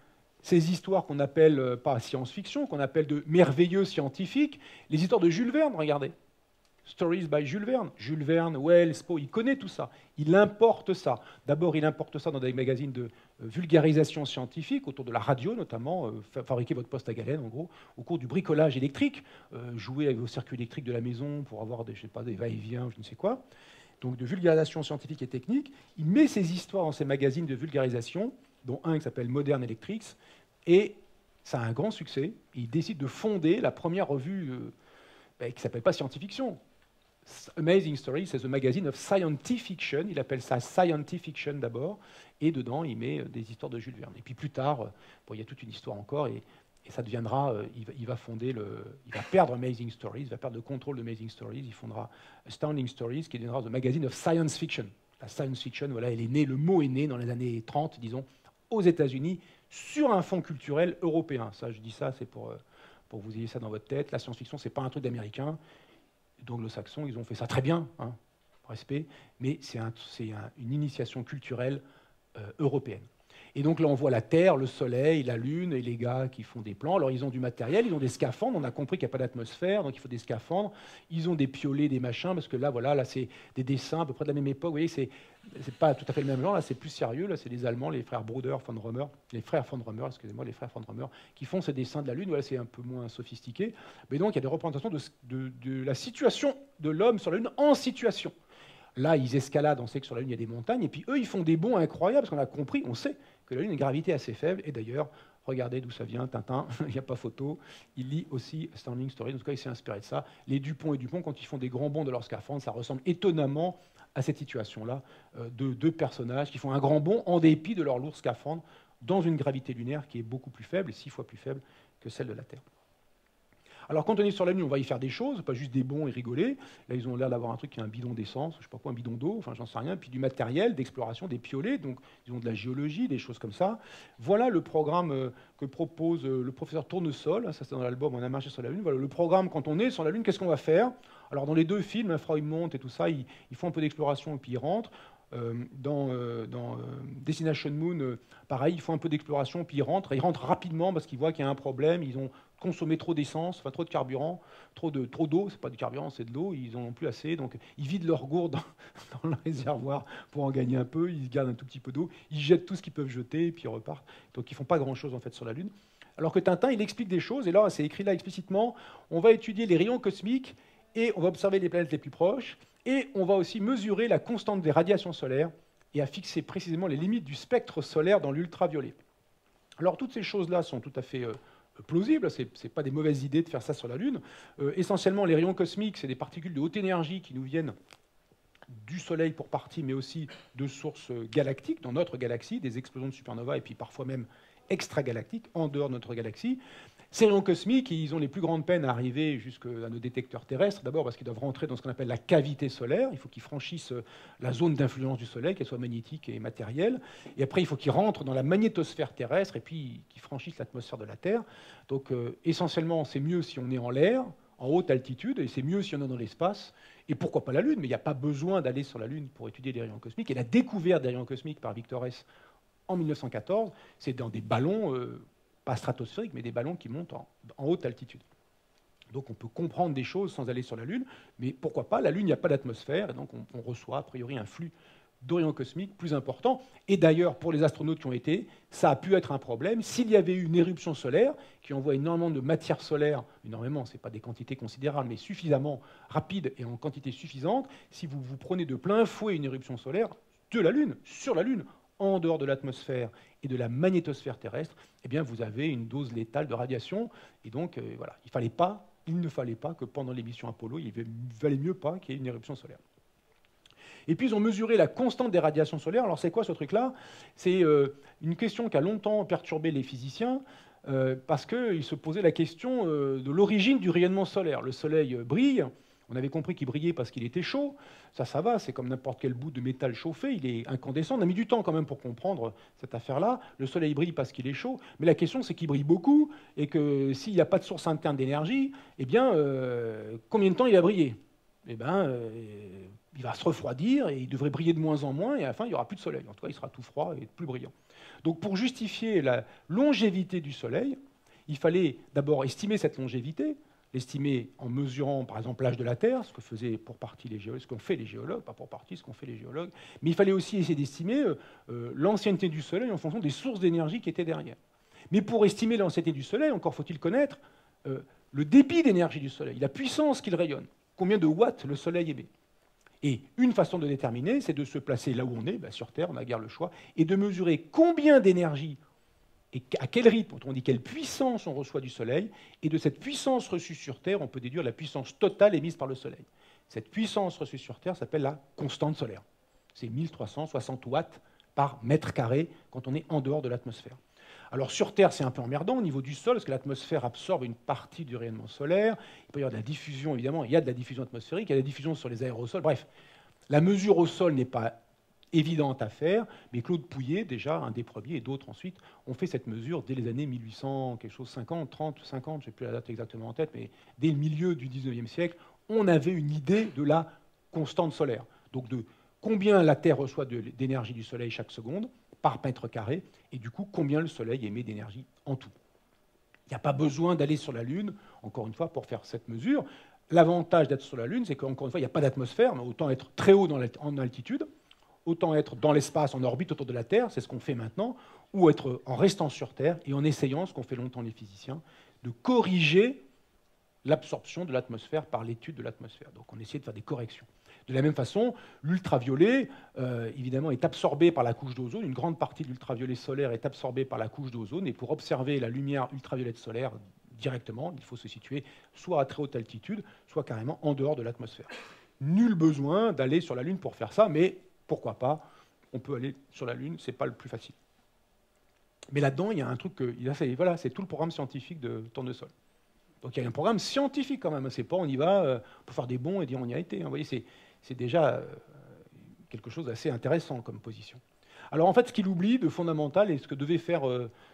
ces histoires qu'on appelle, pas science-fiction, qu'on appelle de merveilleux scientifiques, les histoires de Jules Verne, regardez. Stories by Jules Verne. Jules Verne, Wells, Poe, il connaît tout ça. Il importe ça. D'abord, il importe ça dans des magazines de vulgarisation scientifique, autour de la radio notamment, fabriquer votre poste à galène en gros, au cours du bricolage électrique, jouer avec vos circuits électriques de la maison pour avoir des, je sais pas, des va-et-vient, je ne sais quoi. Donc de vulgarisation scientifique et technique. Il met ces histoires dans ces magazines de vulgarisation, dont un qui s'appelle Modern Electrics, et ça a un grand succès. Et il décide de fonder la première revue qui ne s'appelle pas Science-Fiction. Amazing Stories, c'est the magazine of scientific fiction. Il appelle ça scientific fiction d'abord, et dedans il met des histoires de Jules Verne. Et puis plus tard, il y a toute une histoire encore, et ça deviendra, il va perdre Amazing Stories, il va perdre le contrôle d'Amazing Stories, il fondera Astounding Stories, qui deviendra the magazine of science fiction. La science fiction, voilà, elle est née, le mot est né dans les années 30, disons, aux États-Unis, sur un fond culturel européen. Ça, je dis ça, c'est pour que vous ayez ça dans votre tête. La science-fiction, c'est pas un truc d'américain. D'anglo-saxons, ils ont fait ça très bien, hein, respect, mais c'est une initiation culturelle européenne. Et donc là, on voit la Terre, le Soleil, la Lune, et les gars qui font des plans. Alors, ils ont du matériel, ils ont des scaphandres, on a compris qu'il n'y a pas d'atmosphère, donc il faut des scaphandres. Ils ont des piolets, des machins, parce que là, voilà, là, c'est des dessins à peu près de la même époque. Vous voyez, c'est pas tout à fait le même genre, là, c'est plus sérieux. Là, c'est les Allemands, les frères Bruder, von Römer, les frères von Römer, excusez-moi, les frères von Römer, qui font ces dessins de la Lune. Voilà, c'est un peu moins sophistiqué. Mais donc, il y a des représentations de la situation de l'homme sur la Lune en situation. Là, ils escaladent, on sait que sur la Lune, il y a des montagnes, et puis eux, ils font des bonds incroyables, parce qu'on a compris, on sait que la Lune a une gravité assez faible, et d'ailleurs, regardez d'où ça vient, Tintin, il n'y a pas photo, il lit aussi Astounding Stories, en tout cas, il s'est inspiré de ça. Les Dupont et Dupont, quand ils font des grands bonds de leur scaphandre, ça ressemble étonnamment à cette situation-là, de deux personnages qui font un grand bond en dépit de leur lourd scaphandre, dans une gravité lunaire qui est beaucoup plus faible, 6 fois plus faible que celle de la Terre. Alors, quand on est sur la Lune, on va y faire des choses, pas juste des bonds et rigoler. Là, ils ont l'air d'avoir un truc qui est un bidon d'essence, je ne sais pas quoi, un bidon d'eau, enfin, j'en sais rien, puis du matériel d'exploration, des piolets, donc ils ont de la géologie, des choses comme ça. Voilà le programme que propose le professeur Tournesol, ça c'est dans l'album On a marché sur la Lune. Voilà le programme, quand on est sur la Lune, qu'est-ce qu'on va faire? Alors, dans les deux films, Freude et tout ça, ils font un peu d'exploration et puis ils rentrent. Dans Destination Moon, pareil, ils font un peu d'exploration, puis ils rentrent rapidement parce qu'ils voient qu'il y a un problème, ils ont consommé trop d'essence, enfin trop de carburant, trop d'eau, c'est pas du carburant, c'est de l'eau, ils n'en ont plus assez, donc ils vident leur gourde dans le réservoir pour en gagner un peu, ils gardent un tout petit peu d'eau, ils jettent tout ce qu'ils peuvent jeter, et puis ils repartent. Donc ils font pas grand-chose en fait sur la Lune. Alors que Tintin, il explique des choses, et là, c'est écrit là explicitement, on va étudier les rayons cosmiques, et on va observer les planètes les plus proches, et on va aussi mesurer la constante des radiations solaires et à fixer précisément les limites du spectre solaire dans l'ultraviolet. Alors toutes ces choses-là sont tout à fait plausibles, ce n'est pas des mauvaises idées de faire ça sur la Lune. Essentiellement, les rayons cosmiques, c'est des particules de haute énergie qui nous viennent du Soleil pour partie, mais aussi de sources galactiques, dans notre galaxie, des explosions de supernovas et puis parfois même extragalactiques, en dehors de notre galaxie. Ces rayons cosmiques, ils ont les plus grandes peines à arriver jusqu'à nos détecteurs terrestres, d'abord parce qu'ils doivent rentrer dans ce qu'on appelle la cavité solaire, il faut qu'ils franchissent la zone d'influence du Soleil, qu'elle soit magnétique et matérielle, et après il faut qu'ils rentrent dans la magnétosphère terrestre, et puis qu'ils franchissent l'atmosphère de la Terre. Donc essentiellement, c'est mieux si on est en l'air, en haute altitude, et c'est mieux si on est dans l'espace, et pourquoi pas la Lune, mais il n'y a pas besoin d'aller sur la Lune pour étudier les rayons cosmiques, et la découverte des rayons cosmiques par Victor Hess en 1914, c'est dans des ballons... pas stratosphériques, mais des ballons qui montent en haute altitude. Donc on peut comprendre des choses sans aller sur la Lune, mais pourquoi pas? La Lune, il n'y a pas d'atmosphère, et donc on reçoit a priori un flux de rayons cosmiques plus important. Et d'ailleurs, pour les astronautes qui ont été, ça a pu être un problème. S'il y avait eu une éruption solaire qui envoie énormément de matière solaire, énormément, ce n'est pas des quantités considérables, mais suffisamment rapides et en quantité suffisante, si vous vous prenez de plein fouet une éruption solaire de la Lune, sur la Lune, en dehors de l'atmosphère et de la magnétosphère terrestre, eh bien, vous avez une dose létale de radiation. Et donc, voilà, il ne fallait pas que pendant les missions Apollo, il valait mieux pas qu'il y ait une éruption solaire. Et puis, ils ont mesuré la constante des radiations solaires. Alors, c'est quoi ce truc-là? C'est une question qui a longtemps perturbé les physiciens, parce qu'ils se posaient la question de l'origine du rayonnement solaire. Le Soleil brille. On avait compris qu'il brillait parce qu'il était chaud. Ça va, c'est comme n'importe quel bout de métal chauffé, il est incandescent. On a mis du temps quand même pour comprendre cette affaire-là. Le Soleil brille parce qu'il est chaud, mais la question c'est qu'il brille beaucoup, et que s'il n'y a pas de source interne d'énergie, eh bien, combien de temps il va briller? il va se refroidir et il devrait briller de moins en moins, et à la fin, il n'y aura plus de soleil. En tout cas, il sera tout froid et plus brillant. Donc, pour justifier la longévité du soleil, il fallait d'abord estimer cette longévité, l'estimer en mesurant, par exemple, l'âge de la Terre, ce que faisaient pour partie les géologues, ce qu'ont fait les géologues, pas pour partie, ce qu'ont fait les géologues, mais il fallait aussi essayer d'estimer l'ancienneté du soleil en fonction des sources d'énergie qui étaient derrière. Mais pour estimer l'ancienneté du soleil, encore faut-il connaître le débit d'énergie du soleil, la puissance qu'il rayonne, combien de watts le soleil émet. Et une façon de déterminer, c'est de se placer là où on est, sur Terre, on n'a guère le choix, et de mesurer combien d'énergie et à quel rythme, on dit quelle puissance on reçoit du soleil, et de cette puissance reçue sur Terre, on peut déduire la puissance totale émise par le soleil. Cette puissance reçue sur Terre s'appelle la constante solaire. C'est 1360 watts par mètre carré quand on est en dehors de l'atmosphère. Alors sur Terre, c'est un peu emmerdant au niveau du sol, parce que l'atmosphère absorbe une partie du rayonnement solaire. Il peut y avoir de la diffusion, évidemment, il y a de la diffusion atmosphérique, il y a de la diffusion sur les aérosols. Bref, la mesure au sol n'est pas évidente à faire, mais Claude Pouillet, déjà, un des premiers, et d'autres ensuite, ont fait cette mesure dès les années 1800, quelque chose, 50, 30, 50, je n'ai plus la date exactement en tête, mais dès le milieu du 19e siècle, on avait une idée de la constante solaire. Donc de combien la Terre reçoit d'énergie du Soleil chaque seconde, par mètre carré, et du coup, combien le Soleil émet d'énergie en tout. Il n'y a pas besoin d'aller sur la Lune, encore une fois, pour faire cette mesure. L'avantage d'être sur la Lune, c'est qu'encore une fois, il n'y a pas d'atmosphère, mais autant être très haut en altitude, autant être dans l'espace, en orbite autour de la Terre, c'est ce qu'on fait maintenant, ou être en restant sur Terre et en essayant, ce qu'ont fait longtemps les physiciens, de corriger l'absorption de l'atmosphère par l'étude de l'atmosphère. Donc on essayait de faire des corrections. De la même façon, l'ultraviolet, évidemment, est absorbé par la couche d'ozone. Une grande partie de l'ultraviolet solaire est absorbée par la couche d'ozone, et pour observer la lumière ultraviolette solaire directement, il faut se situer soit à très haute altitude, soit carrément en dehors de l'atmosphère. Nul besoin d'aller sur la Lune pour faire ça, mais pourquoi pas, on peut aller sur la Lune, ce n'est pas le plus facile. Mais là-dedans, il y a un truc voilà, c'est tout le programme scientifique de Tournesol. Donc il y a un programme scientifique quand même, c'est pas on y va pour faire des bons et dire on y a été. Vous voyez, c'est déjà quelque chose d'assez intéressant comme position. Alors en fait, ce qu'il oublie de fondamental et ce que devait faire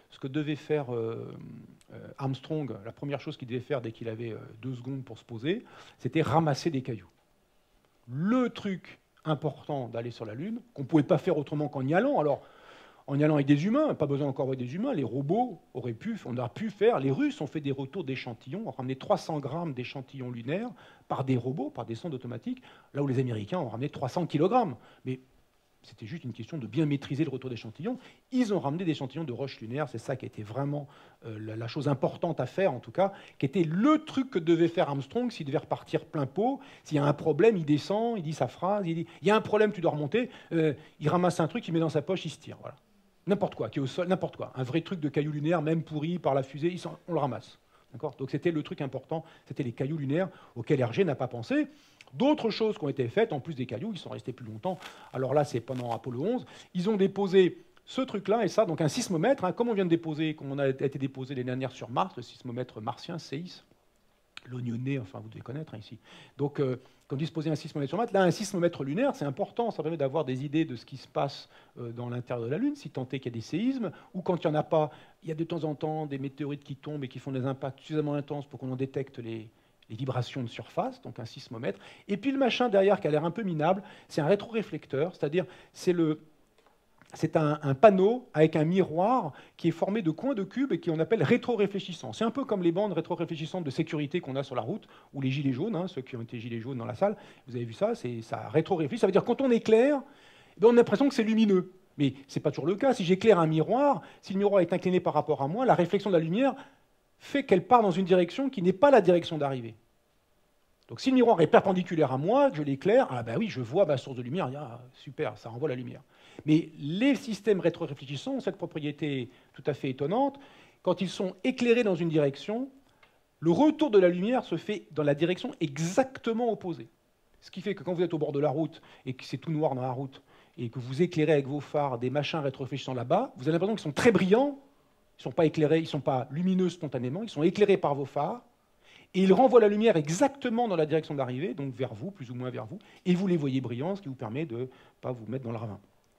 Armstrong, la première chose qu'il devait faire dès qu'il avait 2 secondes pour se poser, c'était ramasser des cailloux. Le truc important d'aller sur la Lune, qu'on ne pouvait pas faire autrement qu'en y allant. Alors, en y allant avec des humains, pas besoin encore avec des humains, les robots on aurait pu faire, les Russes ont fait des retours d'échantillons, ont ramené 300 grammes d'échantillons lunaires par des robots, par des sondes automatiques, là où les Américains ont ramené 300 kg. Mais c'était juste une question de bien maîtriser le retour d'échantillons. Ils ont ramené des échantillons de roches lunaires, c'est ça qui était vraiment la chose importante à faire, en tout cas, qui était le truc que devait faire Armstrong s'il devait repartir plein pot. S'il y a un problème, il descend, il dit sa phrase, il dit « il y a un problème, tu dois remonter », il ramasse un truc, il met dans sa poche, il se tire. Voilà. N'importe quoi, qui est au sol, n'importe quoi. Un vrai truc de cailloux lunaires, même pourri par la fusée, on le ramasse. Donc c'était le truc important, c'était les cailloux lunaires auxquels Hergé n'a pas pensé. D'autres choses qui ont été faites, en plus des cailloux, ils sont restés plus longtemps. Alors là, c'est pendant Apollo 11. Ils ont déposé ce truc-là et ça, donc un sismomètre, comme on vient de déposer, comme on a été déposé l'année dernière sur Mars, le sismomètre martien, CEIS, l'oignonné, enfin vous devez connaître ici. Donc, quand on dit se poser un sismomètre sur Mars, là, un sismomètre lunaire, c'est important, ça permet d'avoir des idées de ce qui se passe dans l'intérieur de la Lune, si tant est qu'il y a des séismes, ou quand il n'y en a pas, il y a de temps en temps des météorites qui tombent et qui font des impacts suffisamment intenses pour qu'on en détecte les vibrations de surface, donc un sismomètre. Et puis le machin derrière qui a l'air un peu minable, c'est un rétroréflecteur, c'est-à-dire c'est un panneau avec un miroir qui est formé de coins de cubes et qu'on appelle rétroréfléchissant. C'est un peu comme les bandes rétroréfléchissantes de sécurité qu'on a sur la route, ou les gilets jaunes, ceux qui ont été gilets jaunes dans la salle, vous avez vu ça, ça rétroréfléchit, ça veut dire quand on éclaire, on a l'impression que c'est lumineux. Mais ce n'est pas toujours le cas. Si j'éclaire un miroir, si le miroir est incliné par rapport à moi, la réflexion de la lumière fait qu'elle part dans une direction qui n'est pas la direction d'arrivée. Donc si le miroir est perpendiculaire à moi, que je l'éclaire, ah ben oui, je vois ma source de lumière, super, ça renvoie la lumière. Mais les systèmes rétroréfléchissants ont cette propriété tout à fait étonnante. Quand ils sont éclairés dans une direction, le retour de la lumière se fait dans la direction exactement opposée. Ce qui fait que quand vous êtes au bord de la route et que c'est tout noir dans la route et que vous éclairez avec vos phares des machins rétroréfléchissants là-bas, vous avez l'impression qu'ils sont très brillants, ils ne sont pas éclairés, ils ne sont pas lumineux spontanément, ils sont éclairés par vos phares, et ils renvoient la lumière exactement dans la direction d'arrivée, donc vers vous, plus ou moins vers vous, et vous les voyez brillants, ce qui vous permet de ne pas vous mettre dans le ravin.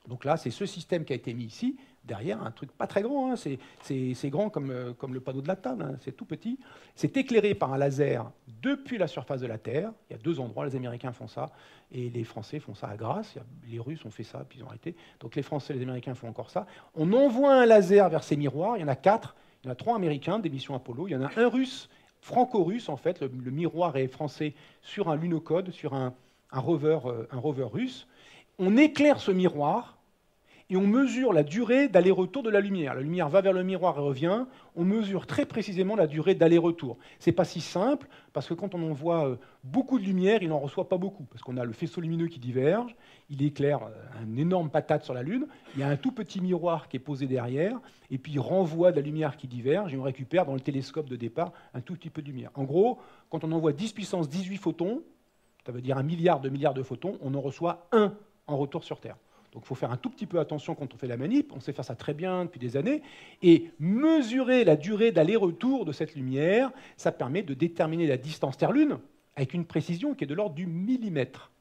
Donc là, c'est ce système qui a été mis ici, derrière, un truc pas très grand, hein, c'est grand comme le panneau de la table, hein, c'est tout petit. C'est éclairé par un laser depuis la surface de la Terre. Il y a 2 endroits, les Américains font ça, et les Français font ça à Grasse. Les Russes ont fait ça, puis ils ont arrêté. Donc les Français et les Américains font encore ça. On envoie un laser vers ces miroirs, il y en a 4, il y en a 3 Américains des missions Apollo, il y en a un Russe, franco-russe en fait, le miroir est français sur un lunocode, sur un rover russe. On éclaire ce miroir, et on mesure la durée d'aller-retour de la lumière. La lumière va vers le miroir et revient. On mesure très précisément la durée d'aller-retour. Ce n'est pas si simple, parce que quand on envoie beaucoup de lumière, il n'en reçoit pas beaucoup, parce qu'on a le faisceau lumineux qui diverge, il éclaire une énorme patate sur la Lune, il y a un tout petit miroir qui est posé derrière, et puis il renvoie de la lumière qui diverge, et on récupère dans le télescope de départ un tout petit peu de lumière. En gros, quand on envoie 10 puissance 18 photons, ça veut dire 1 milliard de photons, on en reçoit 1 en retour sur Terre. Donc il faut faire un tout petit peu attention quand on fait la manip, on sait faire ça très bien depuis des années, et mesurer la durée d'aller-retour de cette lumière, ça permet de déterminer la distance Terre-Lune avec une précision qui est de l'ordre du millimètre.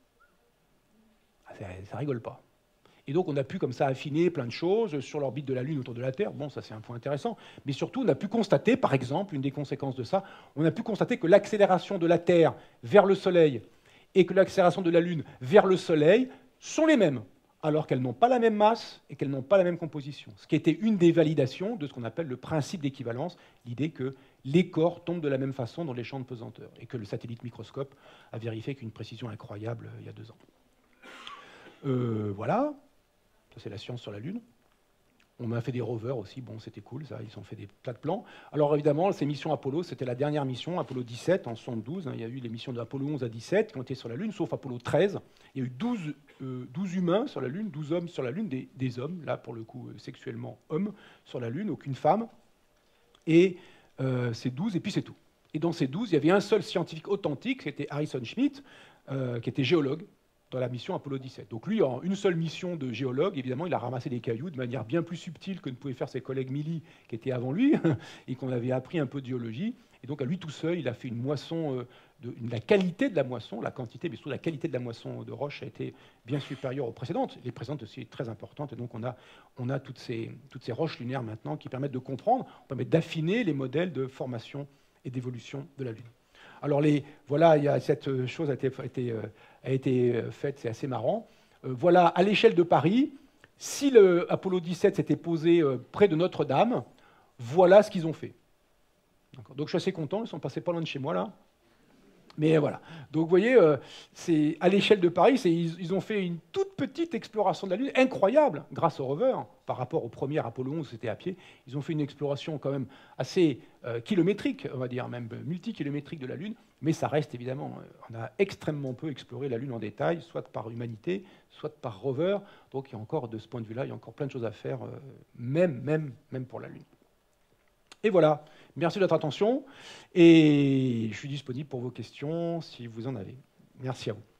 Ça rigole pas. Et donc on a pu comme ça affiner plein de choses sur l'orbite de la Lune autour de la Terre, bon ça c'est un point intéressant, mais surtout on a pu constater, par exemple, une des conséquences de ça, on a pu constater que l'accélération de la Terre vers le Soleil et que l'accélération de la Lune vers le Soleil sont les mêmes, alors qu'elles n'ont pas la même masse et qu'elles n'ont pas la même composition. Ce qui était une des validations de ce qu'on appelle le principe d'équivalence, l'idée que les corps tombent de la même façon dans les champs de pesanteur, et que le satellite microscope a vérifié qu'une précision incroyable il y a 2 ans. Voilà, ça c'est la science sur la Lune. On a fait des rovers aussi, bon c'était cool, ça, ils ont fait des tas de plans. Alors évidemment, ces missions Apollo, c'était la dernière mission, Apollo 17 en 72, hein, il y a eu les missions de Apollo 11 à 17 qui ont été sur la Lune, sauf Apollo 13. Il y a eu 12 humains sur la Lune, 12 hommes sur la Lune, des hommes, là pour le coup sexuellement hommes sur la Lune, aucune femme. Et c'est 12, et puis c'est tout. Et dans ces 12, il y avait un seul scientifique authentique, c'était Harrison Schmitt, qui était géologue, dans la mission Apollo 17. Donc lui, en une seule mission de géologue, évidemment, il a ramassé des cailloux de manière bien plus subtile que ne pouvaient faire ses collègues Milley, qui étaient avant lui, et qu'on avait appris un peu de géologie. Et donc à lui tout seul, il a fait une moisson, la qualité de la moisson, la quantité, mais surtout la qualité de la moisson de roche a été bien supérieure aux précédentes. Les précédentes aussi très importantes, et donc on a toutes ces roches lunaires maintenant qui permettent de comprendre, permettent d'affiner les modèles de formation et d'évolution de la Lune. Alors voilà, cette chose a été faite, c'est assez marrant. Voilà, à l'échelle de Paris, si le Apollo 17 s'était posé près de Notre-Dame, voilà ce qu'ils ont fait. Donc je suis assez content, ils sont passés pas loin de chez moi là. Mais voilà. Donc vous voyez, c'est à l'échelle de Paris, ils ont fait une toute petite exploration de la Lune, incroyable, grâce au rover, par rapport au premier Apollo 11, c'était à pied. Ils ont fait une exploration quand même assez kilométrique, on va dire, même multikilométrique de la Lune, mais ça reste évidemment, on a extrêmement peu exploré la Lune en détail, soit par humanité, soit par rover. Donc il y a encore, de ce point de vue-là, il y a encore plein de choses à faire, même pour la Lune. Et voilà, merci de votre attention, et je suis disponible pour vos questions si vous en avez. Merci à vous.